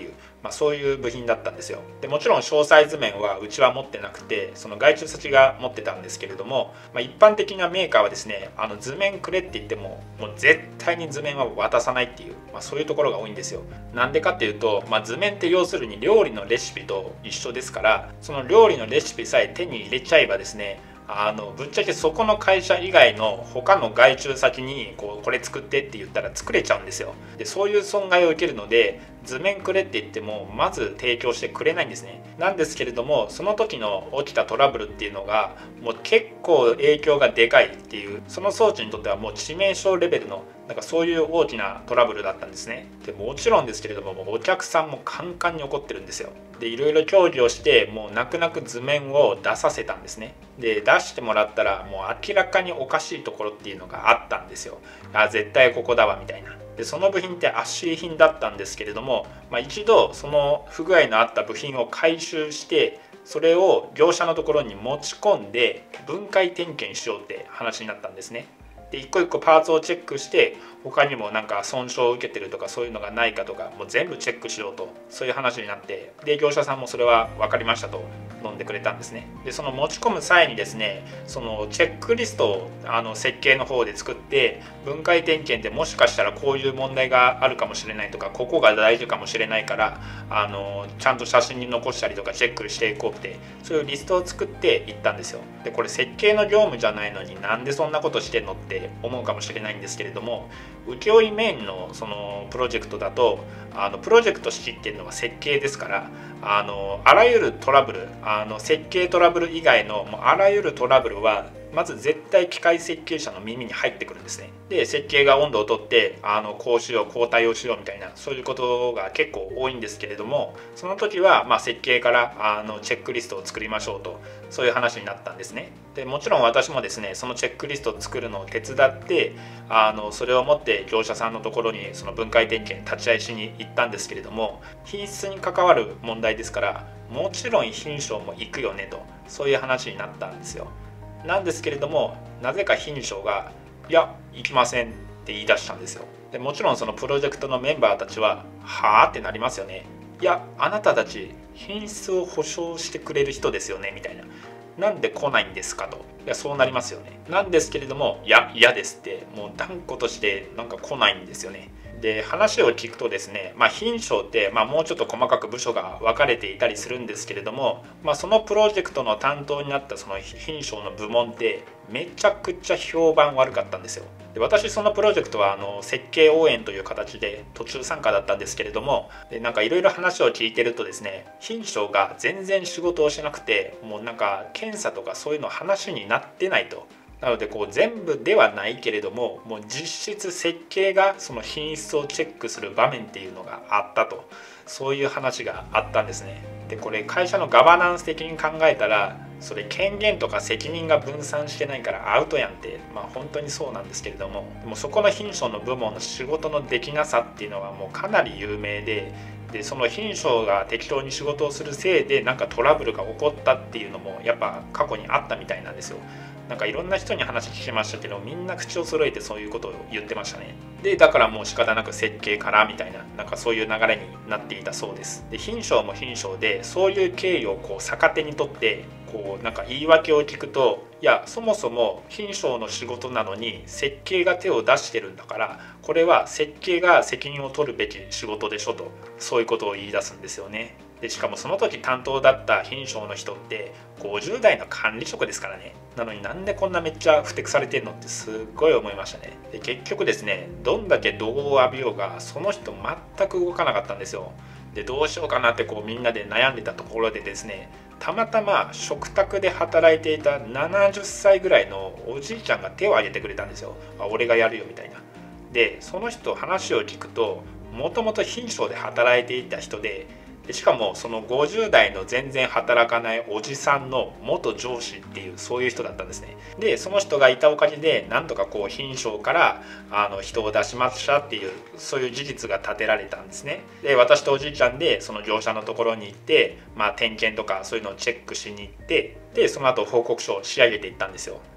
そういう部品だったんですよ。でもちろん詳細図面はうちは持ってなくて、その外注先が持ってたんですけれども、一般的なメーカーはですね、図面くれって言ってももう絶対に図面は渡さないっていう、そういうところが多いんですよ。なんでかっていうと、図面って要するに料理のレシピと一緒ですから、その料理のレシピさえ手に入れちゃえばですね、ぶっちゃけそこの会社以外の他の外注先にこれ作ってって言ったら作れちゃうんですよ。でそういう損害を受けるので、図面くれって言ってもまず提供してくれないんですね。なんですけれども、その時の起きたトラブルっていうのがもう結構影響がでかいっていう、その装置にとってはもう致命傷レベルのそういう大きなトラブルだったんですね。でもちろんですけれども、お客さんもカンカンに怒ってるんですよ。でいろいろ協議をしてもう泣く泣く図面を出させたんですね。で出してもらったらもう明らかにおかしいところっていうのがあったんですよ。絶対ここだわみたいな。でその部品って圧縮品だったんですけれども、一度その不具合のあった部品を回収して、それを業者のところに持ち込んで分解点検しようって話になったんですね。で一個一個パーツをチェックして、他にも損傷を受けてるとかそういうのがないかとかもう全部チェックしようと、そういう話になって、で業者さんもそれは分かりましたと飲んでくれたんですね。でその持ち込む際にですね、そのチェックリストを設計の方で作って、分解点検でもしかしたらこういう問題があるかもしれないとか、ここが大事かもしれないからちゃんと写真に残したりとかチェックしていこうって、そういうリストを作っていったんですよ。でこれ設計の業務じゃないのになんでそんなことしてんのって思うかもしれないんですけれども、請負メインのそのプロジェクトだとプロジェクト仕切っていうのは設計ですから、あらゆるトラブル、設計トラブル以外のもうあらゆるトラブルはまず絶対機械設計者の耳に入ってくるんですね。で設計が温度をとってこうしようこう対応しようみたいな、そういうことが結構多いんですけれども、その時は設計からチェックリストを作りましょうと、そういう話になったんですね。でもちろん私もですね、そのチェックリストを作るのを手伝ってそれを持って業者さんのところにその分解点検立ち会いしに行ったんですけれども、品質に関わる問題ですからもちろん品証も行くよねと、そういう話になったんですよ。なんですけれども、なぜか品証が「いや行きません」って言い出したんですよ。でもちろんそのプロジェクトのメンバーたちは「はあ?」ってなりますよね。いやあなたたち品質を保証してくれる人ですよねみたいな。なんで来ないんですかと。いやそうなりますよね。なんですけれども、いや嫌ですってもう断固として来ないんですよね。で話を聞くとですね、品証ってもうちょっと細かく部署が分かれていたりするんですけれども、そのプロジェクトの担当になったその品証の部門ってめちゃくちゃ評判悪かったんですよ。で私そのプロジェクトは設計応援という形で途中参加だったんですけれども、いろいろ話を聞いてるとですね、品証が全然仕事をしなくて、もう検査とかそういうの話になってないと。なので全部ではないけれども、もう実質設計がその品質をチェックする場面っていうのがあったと、そういう話があったんですね。でこれ会社のガバナンス的に考えたら、それ権限とか責任が分散してないからアウトやんって、本当にそうなんですけれども、でもそこの品証の部門の仕事のできなさっていうのはもうかなり有名で、その品証が適当に仕事をするせいでトラブルが起こったっていうのもやっぱ過去にあったみたいなんですよ。いろんな人に話聞きましたけど、みんな口を揃えてそういうことを言ってましたね。でだからもう仕方なく設計からみたいな、そういう流れになっていたそうです。で品証も品証でそういう経緯を逆手にとって言い訳を聞くと、いやそもそも品証の仕事なのに設計が手を出してるんだから、これは設計が責任を取るべき仕事でしょと、そういうことを言い出すんですよね。でしかもその時担当だった品証の人って50代の管理職ですからね。なのになんでこんなめっちゃふてくされてんのってすっごい思いましたね。で結局ですね、どんだけ怒号を浴びようがその人全く動かなかったんですよ。でどうしようかなってみんなで悩んでたところでですね、たまたま食卓で働いていた70歳ぐらいのおじいちゃんが手を挙げてくれたんですよ。俺がやるよみたいな。でその人話を聞くと、もともと品証で働いていた人で、しかもその50代の全然働かないおじさんの元上司っていう、そういう人だったんですね。でその人がいたおかげでなんとか品証から人を出しましたっていう、そういう事実が立てられたんですね。で私とおじいちゃんでその業者のところに行って、点検とかそういうのをチェックしに行って、でその後報告書を仕上げていったんですよ。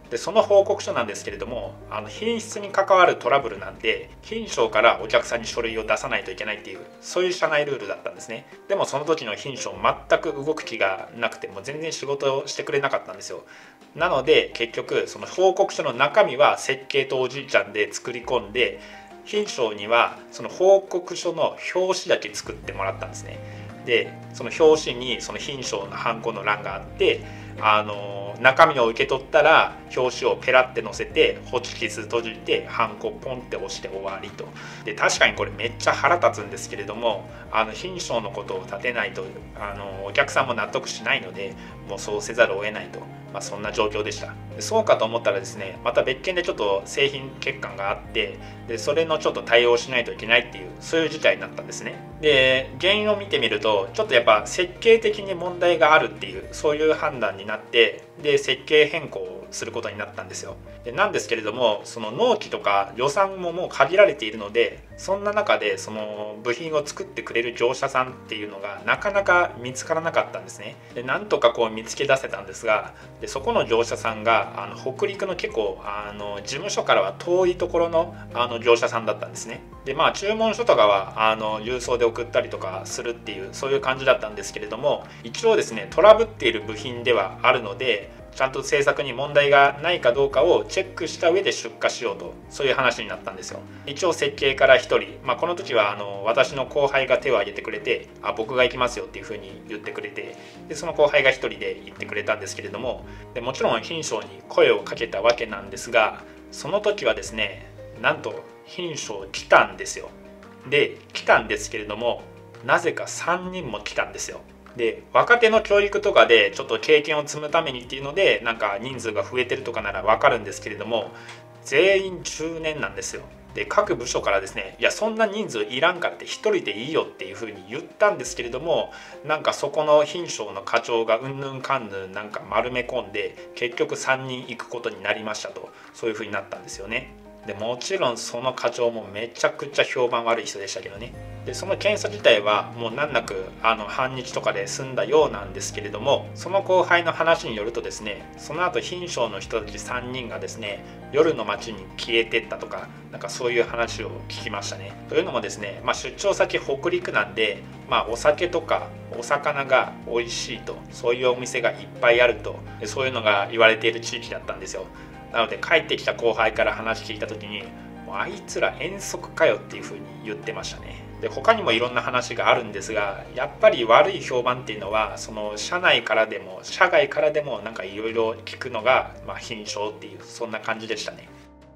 でその報告書なんですけれども、品質に関わるトラブルなんで品商からお客さんに書類を出さないといけないっていう、そういう社内ルールだったんですね。でもその時の品商全く動く気がなくて、もう全然仕事をしてくれなかったんですよ。なので結局その報告書の中身は設計とおじいちゃんで作り込んで、品商にはその報告書の表紙だけ作ってもらったんですね。でその表紙にその品商のハンコの欄があって、中身を受け取ったら表紙をペラって載せてホチキス閉じてハンコポンって押して終わりと。で確かにこれめっちゃ腹立つんですけれども、品商のことを立てないとお客さんも納得しないので、もうそうせざるを得ないと、そんな状況でした。でそうかと思ったらですね、また別件でちょっと製品欠陥があって、でそれのちょっと対応しないといけないっていう、そういう事態になったんですね。で原因を見てみると、ちょっとやっぱ設計的に問題があるっていう、そういう判断になって、で設計変更をすることになったんですよ。でなんですけれども、その納期とか予算ももう限られているので、そんな中でその部品を作ってくれる業者さんっていうのがなかなか見つからなかったんですね。でなんとかこう見つけ出せたんですが、でそこの業者さんが北陸の結構事務所からは遠いところの業者さんだったんですね。で注文書とかは郵送で送ったりとかするっていう、そういう感じだったんですけれども、一応ですねトラブっている部品ではあるので、ちゃんと製作に問題がないかどうかをチェックした上で出荷しようと、そういう話になったんですよ。一応設計から1人、この時は私の後輩が手を挙げてくれて、僕が行きますよっていうふうに言ってくれて、でその後輩が1人で行ってくれたんですけれども、でもちろん品商に声をかけたわけなんですが、その時はですね、なんと品商来たんですよ。で来たんですけれども、なぜか3人も来たんですよ。で若手の教育とかでちょっと経験を積むためにっていうのでなんか人数が増えてるとかなら分かるんですけれども、全員中年なんですよ。で各部署からですね、いやそんな人数いらんからって1人でいいよっていうふうに言ったんですけれども、なんかそこの品商の課長がうんぬんかんぬんなんか丸め込んで、結局3人行くことになりましたと、そういうふうになったんですよね。でもちろんその課長もめちゃくちゃ評判悪い人でしたけどね。でその検査自体はもう難なく半日とかで済んだようなんですけれども、その後輩の話によるとですね、その後品商の人たち3人がですね夜の街に消えてったとか、なんかそういう話を聞きましたね。というのもですね、出張先北陸なんで、お酒とかお魚が美味しいと、そういうお店がいっぱいあると、でそういうのが言われている地域だったんですよ。なので帰ってきた後輩から話聞いた時に、もうあいつら遠足かよっていう風に言ってましたね。で他にもいろんな話があるんですが、やっぱり悪い評判っていうのはその社内からでも社外からでもなんかいろいろ聞くのが品商っていう、そんな感じでしたね。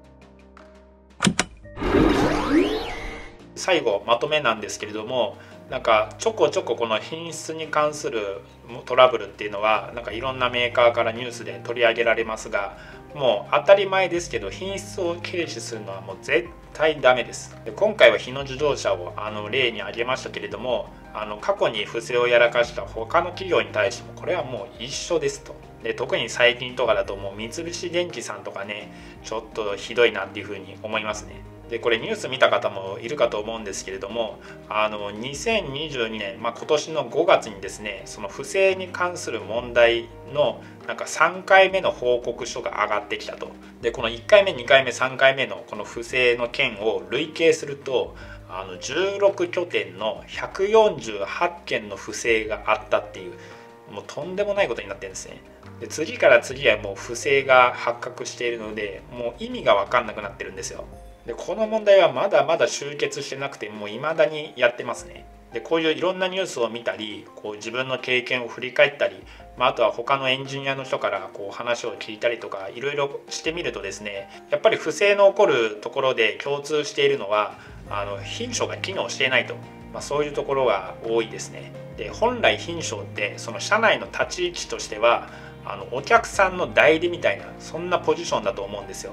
最後まとめなんですけれども、なんかちょこちょここの品質に関するトラブルっていうのはなんかいろんなメーカーからニュースで取り上げられますが、もう当たり前ですけど品質を軽視するのはもう絶対ダメです。で今回は日野自動車を例に挙げましたけれども、過去に不正をやらかした他の企業に対してもこれはもう一緒ですと。で特に最近とかだともう三菱電機さんとかね、ちょっとひどいなっていうふうに思いますね。でこれニュース見た方もいるかと思うんですけれども、2022年、今年の5月にですね、その不正に関する問題のなんか3回目の報告書が上がってきたと。でこの1回目2回目3回目のこの不正の件を累計すると16拠点の148件の不正があったっていう、もうとんでもないことになってるんですね。で次から次へもう不正が発覚しているので、もう意味が分かんなくなってるんですよ。でこの問題はまだまだ終結してなくて、もう未だにやってますね。でこういういろんなニュースを見たり、こう自分の経験を振り返ったり、あとは他のエンジニアの人からこう話を聞いたりとかいろいろしてみるとですね、やっぱり不正の起こるところで共通しているのは品商が機能していないと、そういうところが多いですね。で本来品商ってその社内の立ち位置としてはお客さんの代理みたいな、そんなポジションだと思うんですよ。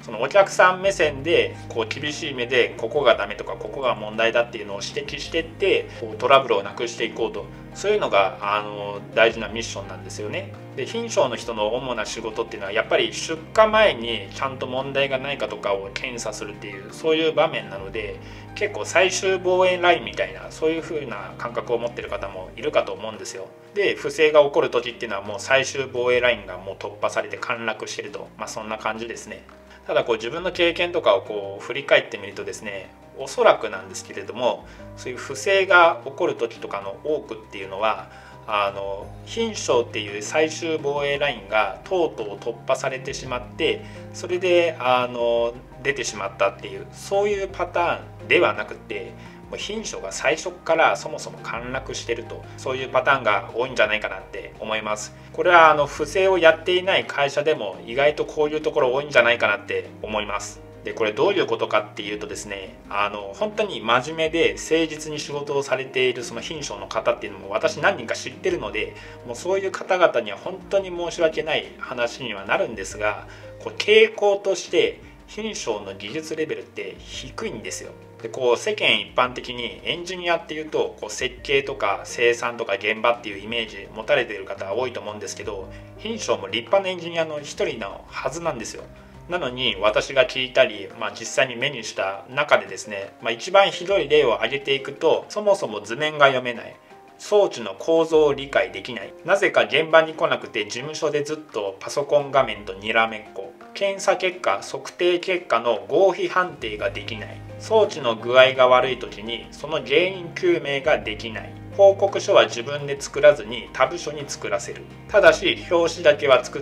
そのお客さん目線でこう厳しい目でここがダメとかここが問題だっていうのを指摘してってこうトラブルをなくしていこうと、そういうのが大事なミッションなんですよね。で品商の人の主な仕事っていうのはやっぱり出荷前にちゃんと問題がないかとかを検査するっていうそういう場面なので、結構最終防衛ラインみたいなそういう風な感覚を持ってる方もいるかと思うんですよ。で不正が起こる時っていうのはもう最終防衛ラインがもう突破されて陥落してると、そんな感じですね。ただこう自分の経験とかをこう振り返ってみるとですね、おそらくなんですけれども、そういう不正が起こる時とかの多くっていうのは品商っていう最終防衛ラインがとうとう突破されてしまって、それで出てしまったっていうそういうパターンではなくて、品商が最初からそもそも陥落してると、そういうパターンが多いんじゃないかなって思います。これは不正をやっていない会社でも意外とこういうところ多いんじゃないかなって思います。でこれどういうことかっていうとですね、本当に真面目で誠実に仕事をされているその品商の方っていうのも私何人か知ってるので、もうそういう方々には本当に申し訳ない話にはなるんですが、こう傾向として品商の技術レベルって低いんですよ。でこう世間一般的にエンジニアっていうとこう設計とか生産とか現場っていうイメージ持たれている方が多いと思うんですけど、品商も立派なエンジニアの一人のはずなんですよ。なのに私が聞いたり、実際に目にした中でですね、一番ひどい例を挙げていくと、そもそも図面が読めない、装置の構造を理解できない、なぜか現場に来なくて事務所でずっとパソコン画面とにらめっこ、検査結果測定結果の合否判定ができない、装置の具合が悪い時にその原因究明ができない、報告書は自分で作らずに他部署に作らせる、ただし表紙だけは作って、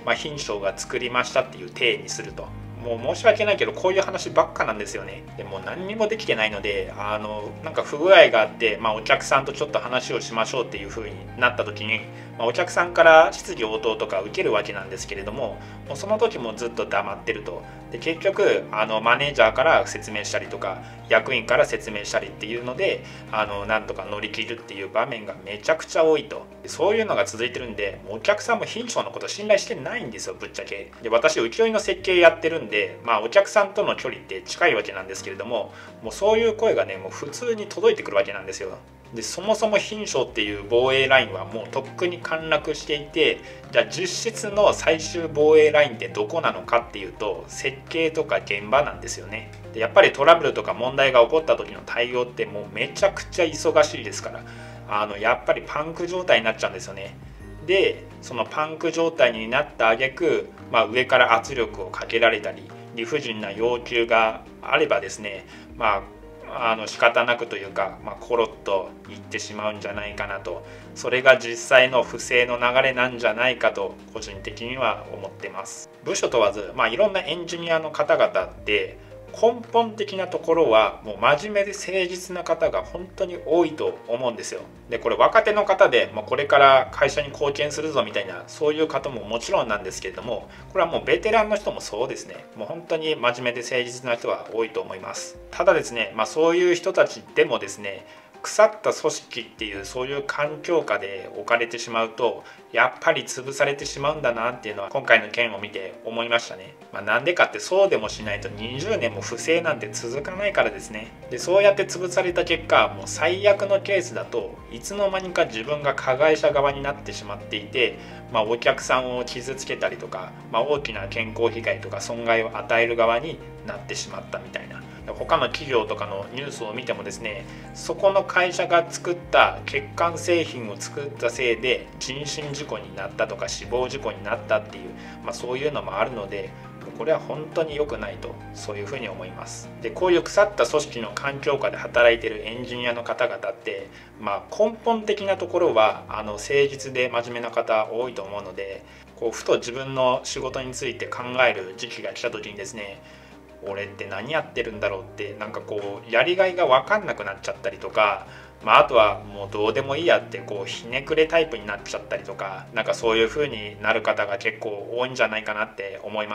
品商が作りましたっていう体にすると。もう申し訳ないけどこういう話ばっかなんですよね。でもう何にもできてないのでなんか不具合があって、お客さんとちょっと話をしましょうっていう風になった時に、お客さんから質疑応答とか受けるわけなんですけれども、もうその時もずっと黙ってると。で結局マネージャーから説明したりとか役員から説明したりっていうのでなんとか乗り切るっていう場面がめちゃくちゃ多いと。そういうのが続いてるんで、お客さんも品商のこと信頼してないんですよ、ぶっちゃけ。で私請負の設計やってるんで、お客さんとの距離って近いわけなんですけれども、もうそういう声がねもう普通に届いてくるわけなんですよ。でそもそも品商っていう防衛ラインはもうとっくに陥落していて、じゃあ実質の最終防衛ラインってどこなのかっていうと、設計とか現場なんですよね。でやっぱりトラブルとか問題が起こった時の対応ってもうめちゃくちゃ忙しいですから、やっぱりパンク状態になっちゃうんですよね。でそのパンク状態になった挙句、上から圧力をかけられたり理不尽な要求があればですね、仕方なくというか、コロッと言ってしまうんじゃないかなと、それが実際の不正の流れなんじゃないかと個人的には思ってます。部署問わず、いろんなエンジニアの方々って根本的なところはもう真面目で誠実な方が本当に多いと思うんですよ。でこれ若手の方で、これから会社に貢献するぞみたいなそういう方ももちろんなんですけれども、これはもうベテランの人もそうですね。もう本当に真面目で誠実な人は多いと思います。ただですね、そういう人たちでもですね、腐った組織っていうそういう環境下で置かれてしまうとやっぱり潰されてしまうんだなっていうのは今回の件を見て思いましたね。なんでかってそうでもしないと20年も不正なんて続かないからですね。でそうやって潰された結果、もう最悪のケースだといつの間にか自分が加害者側になってしまっていて、お客さんを傷つけたりとか、大きな健康被害とか損害を与える側になってしまったみたいな。他の企業とかのニュースを見てもですね、そこの会社が作った欠陥製品を作ったせいで人身事故になったとか死亡事故になったっていう、そういうのもあるので、これは本当に良くないと、そういうふうに思います。でこういう腐った組織の環境下で働いているエンジニアの方々って、根本的なところは誠実で真面目な方多いと思うので、ふと自分の仕事について考える時期が来た時にですね、俺って何やってるんだろうってやりがいが分かんなくなっちゃったりとか、あとはもうどうでもいいやってひねくれタイプになっちゃったりとか、そういう風になる方が結構多いんじゃないかなって思います。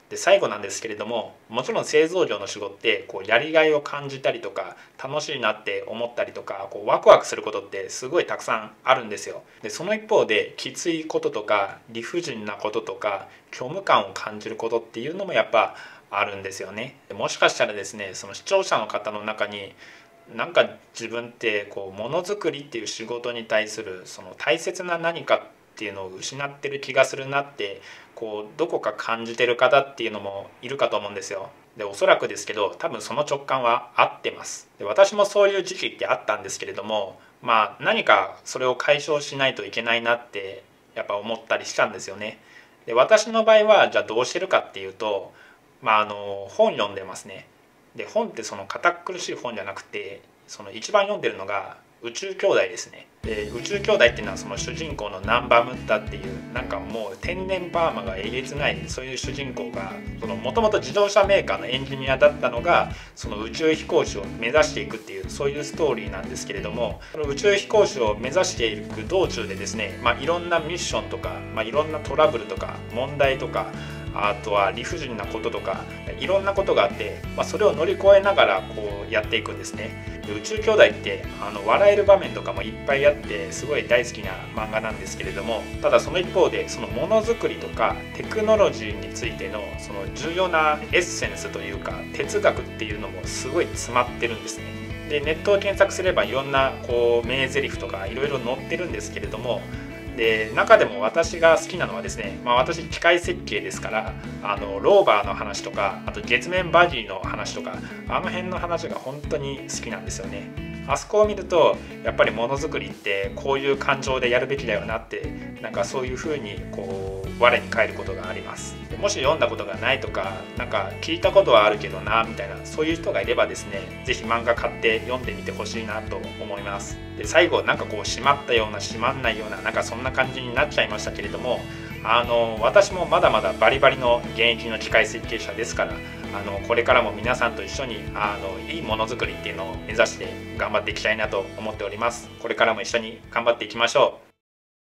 で最後なんですけれども、もちろん製造業の仕事ってやりがいを感じたりとか楽しいなって思ったりとかワクワクすることってすごいたくさんあるんですよ。でその一方できついこととか理不尽なこととか虚無感を感じることっていうのもやっぱあるんですよね。でもしかしたらですね、その視聴者の方の中になんか自分ってものづくりっていう仕事に対するその大切な何かっていうのを失ってる気がするなってどこか感じてる方っていうのもいるかと思うんですよ。でおそらくですけど多分その直感は合ってます。で私もそういう時期ってあったんですけれども、何かそれを解消しないといけないなってやっぱ思ったりしたんですよね。で私の場合はじゃあどうしてるかっていうと、本読んでますね。で本ってその堅苦しい本じゃなくて、その一番読んでるのが宇宙兄弟ですね。で宇宙兄弟っていうのはその主人公のナンバムッタっていうなんかもう天然パーマがえげつないそういう主人公がもともと自動車メーカーのエンジニアだったのがその宇宙飛行士を目指していくっていうそういうストーリーなんですけれども、その宇宙飛行士を目指していく道中でですね、いろんなミッションとか、いろんなトラブルとか問題とか、あとは理不尽なこととかいろんなことがあって、それを乗り越えながらやっていくんですね。で宇宙兄弟って笑える場面とかもいっぱいあってすごい大好きな漫画なんですけれども、ただその一方でそのものづくりとかテクノロジーについてのその重要なエッセンスというか哲学っていうのもすごい詰まってるんですね。でネットを検索すればいろんな名台詞とかいろいろ載ってるんですけれども、で中でも私が好きなのはですね、私機械設計ですからローバーの話とかあと月面バギーの話とかあの辺の話が本当に好きなんですよね。あそこを見るとやっぱりものづくりってこういう感情でやるべきだよなってなんかそういう風に我に返ることがあります。もし読んだことがないとかなんか聞いたことはあるけどなみたいなそういう人がいればですね、是非漫画買って読んでみてほしいなと思います。で最後なんか締まったような締まんないようななんかそんな感じになっちゃいましたけれども、私もまだまだバリバリの現役の機械設計者ですからこれからも皆さんと一緒にいいものづくりっていうのを目指して頑張っていきたいなと思っております。これからも一緒に頑張っていきましょう。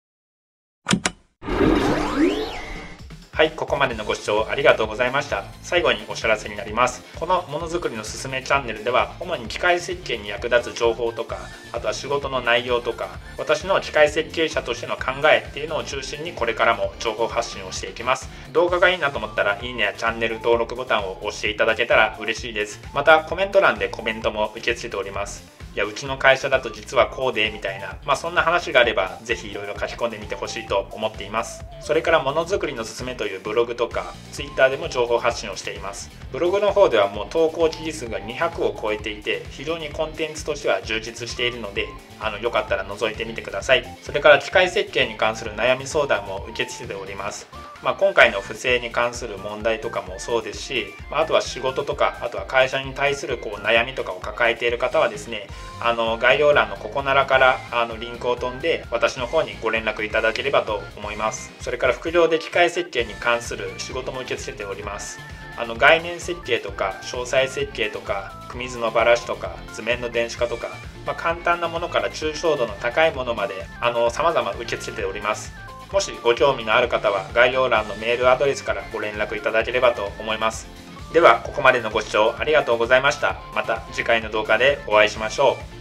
はい、ここまでのご視聴ありがとうございました。最後にお知らせになります。このものづくりのすすめチャンネルでは主に機械設計に役立つ情報とかあとは仕事の内容とか私の機械設計者としての考えっていうのを中心にこれからも情報発信をしていきます。動画がいいなと思ったらいいねやチャンネル登録ボタンを押していただけたら嬉しいです。またコメント欄でコメントも受け付けております。いやうちの会社だと実はこうでみたいな、そんな話があればぜひいろいろ書き込んでみてほしいと思っています。それからものづくりのすすめというブログとか Twitter でも情報発信をしています。ブログの方ではもう投稿記事数が200を超えていて非常にコンテンツとしては充実しているのでよかったら覗いてみてください。それから機械設計に関する悩み相談も受け付けております。今回の不正に関する問題とかもそうですし、あとは仕事とかあとは会社に対する悩みとかを抱えている方はですね概要欄のここならからリンクを飛んで私の方にご連絡いただければと思います。それから副業で機械設計に関する仕事も受け付けております。概念設計とか詳細設計とか組図のバラシとか図面の電子化とか、簡単なものから抽象度の高いものまで様々受け付けております。もしご興味のある方は概要欄のメールアドレスからご連絡いただければと思います。ではここまでのご視聴ありがとうございました。また次回の動画でお会いしましょう。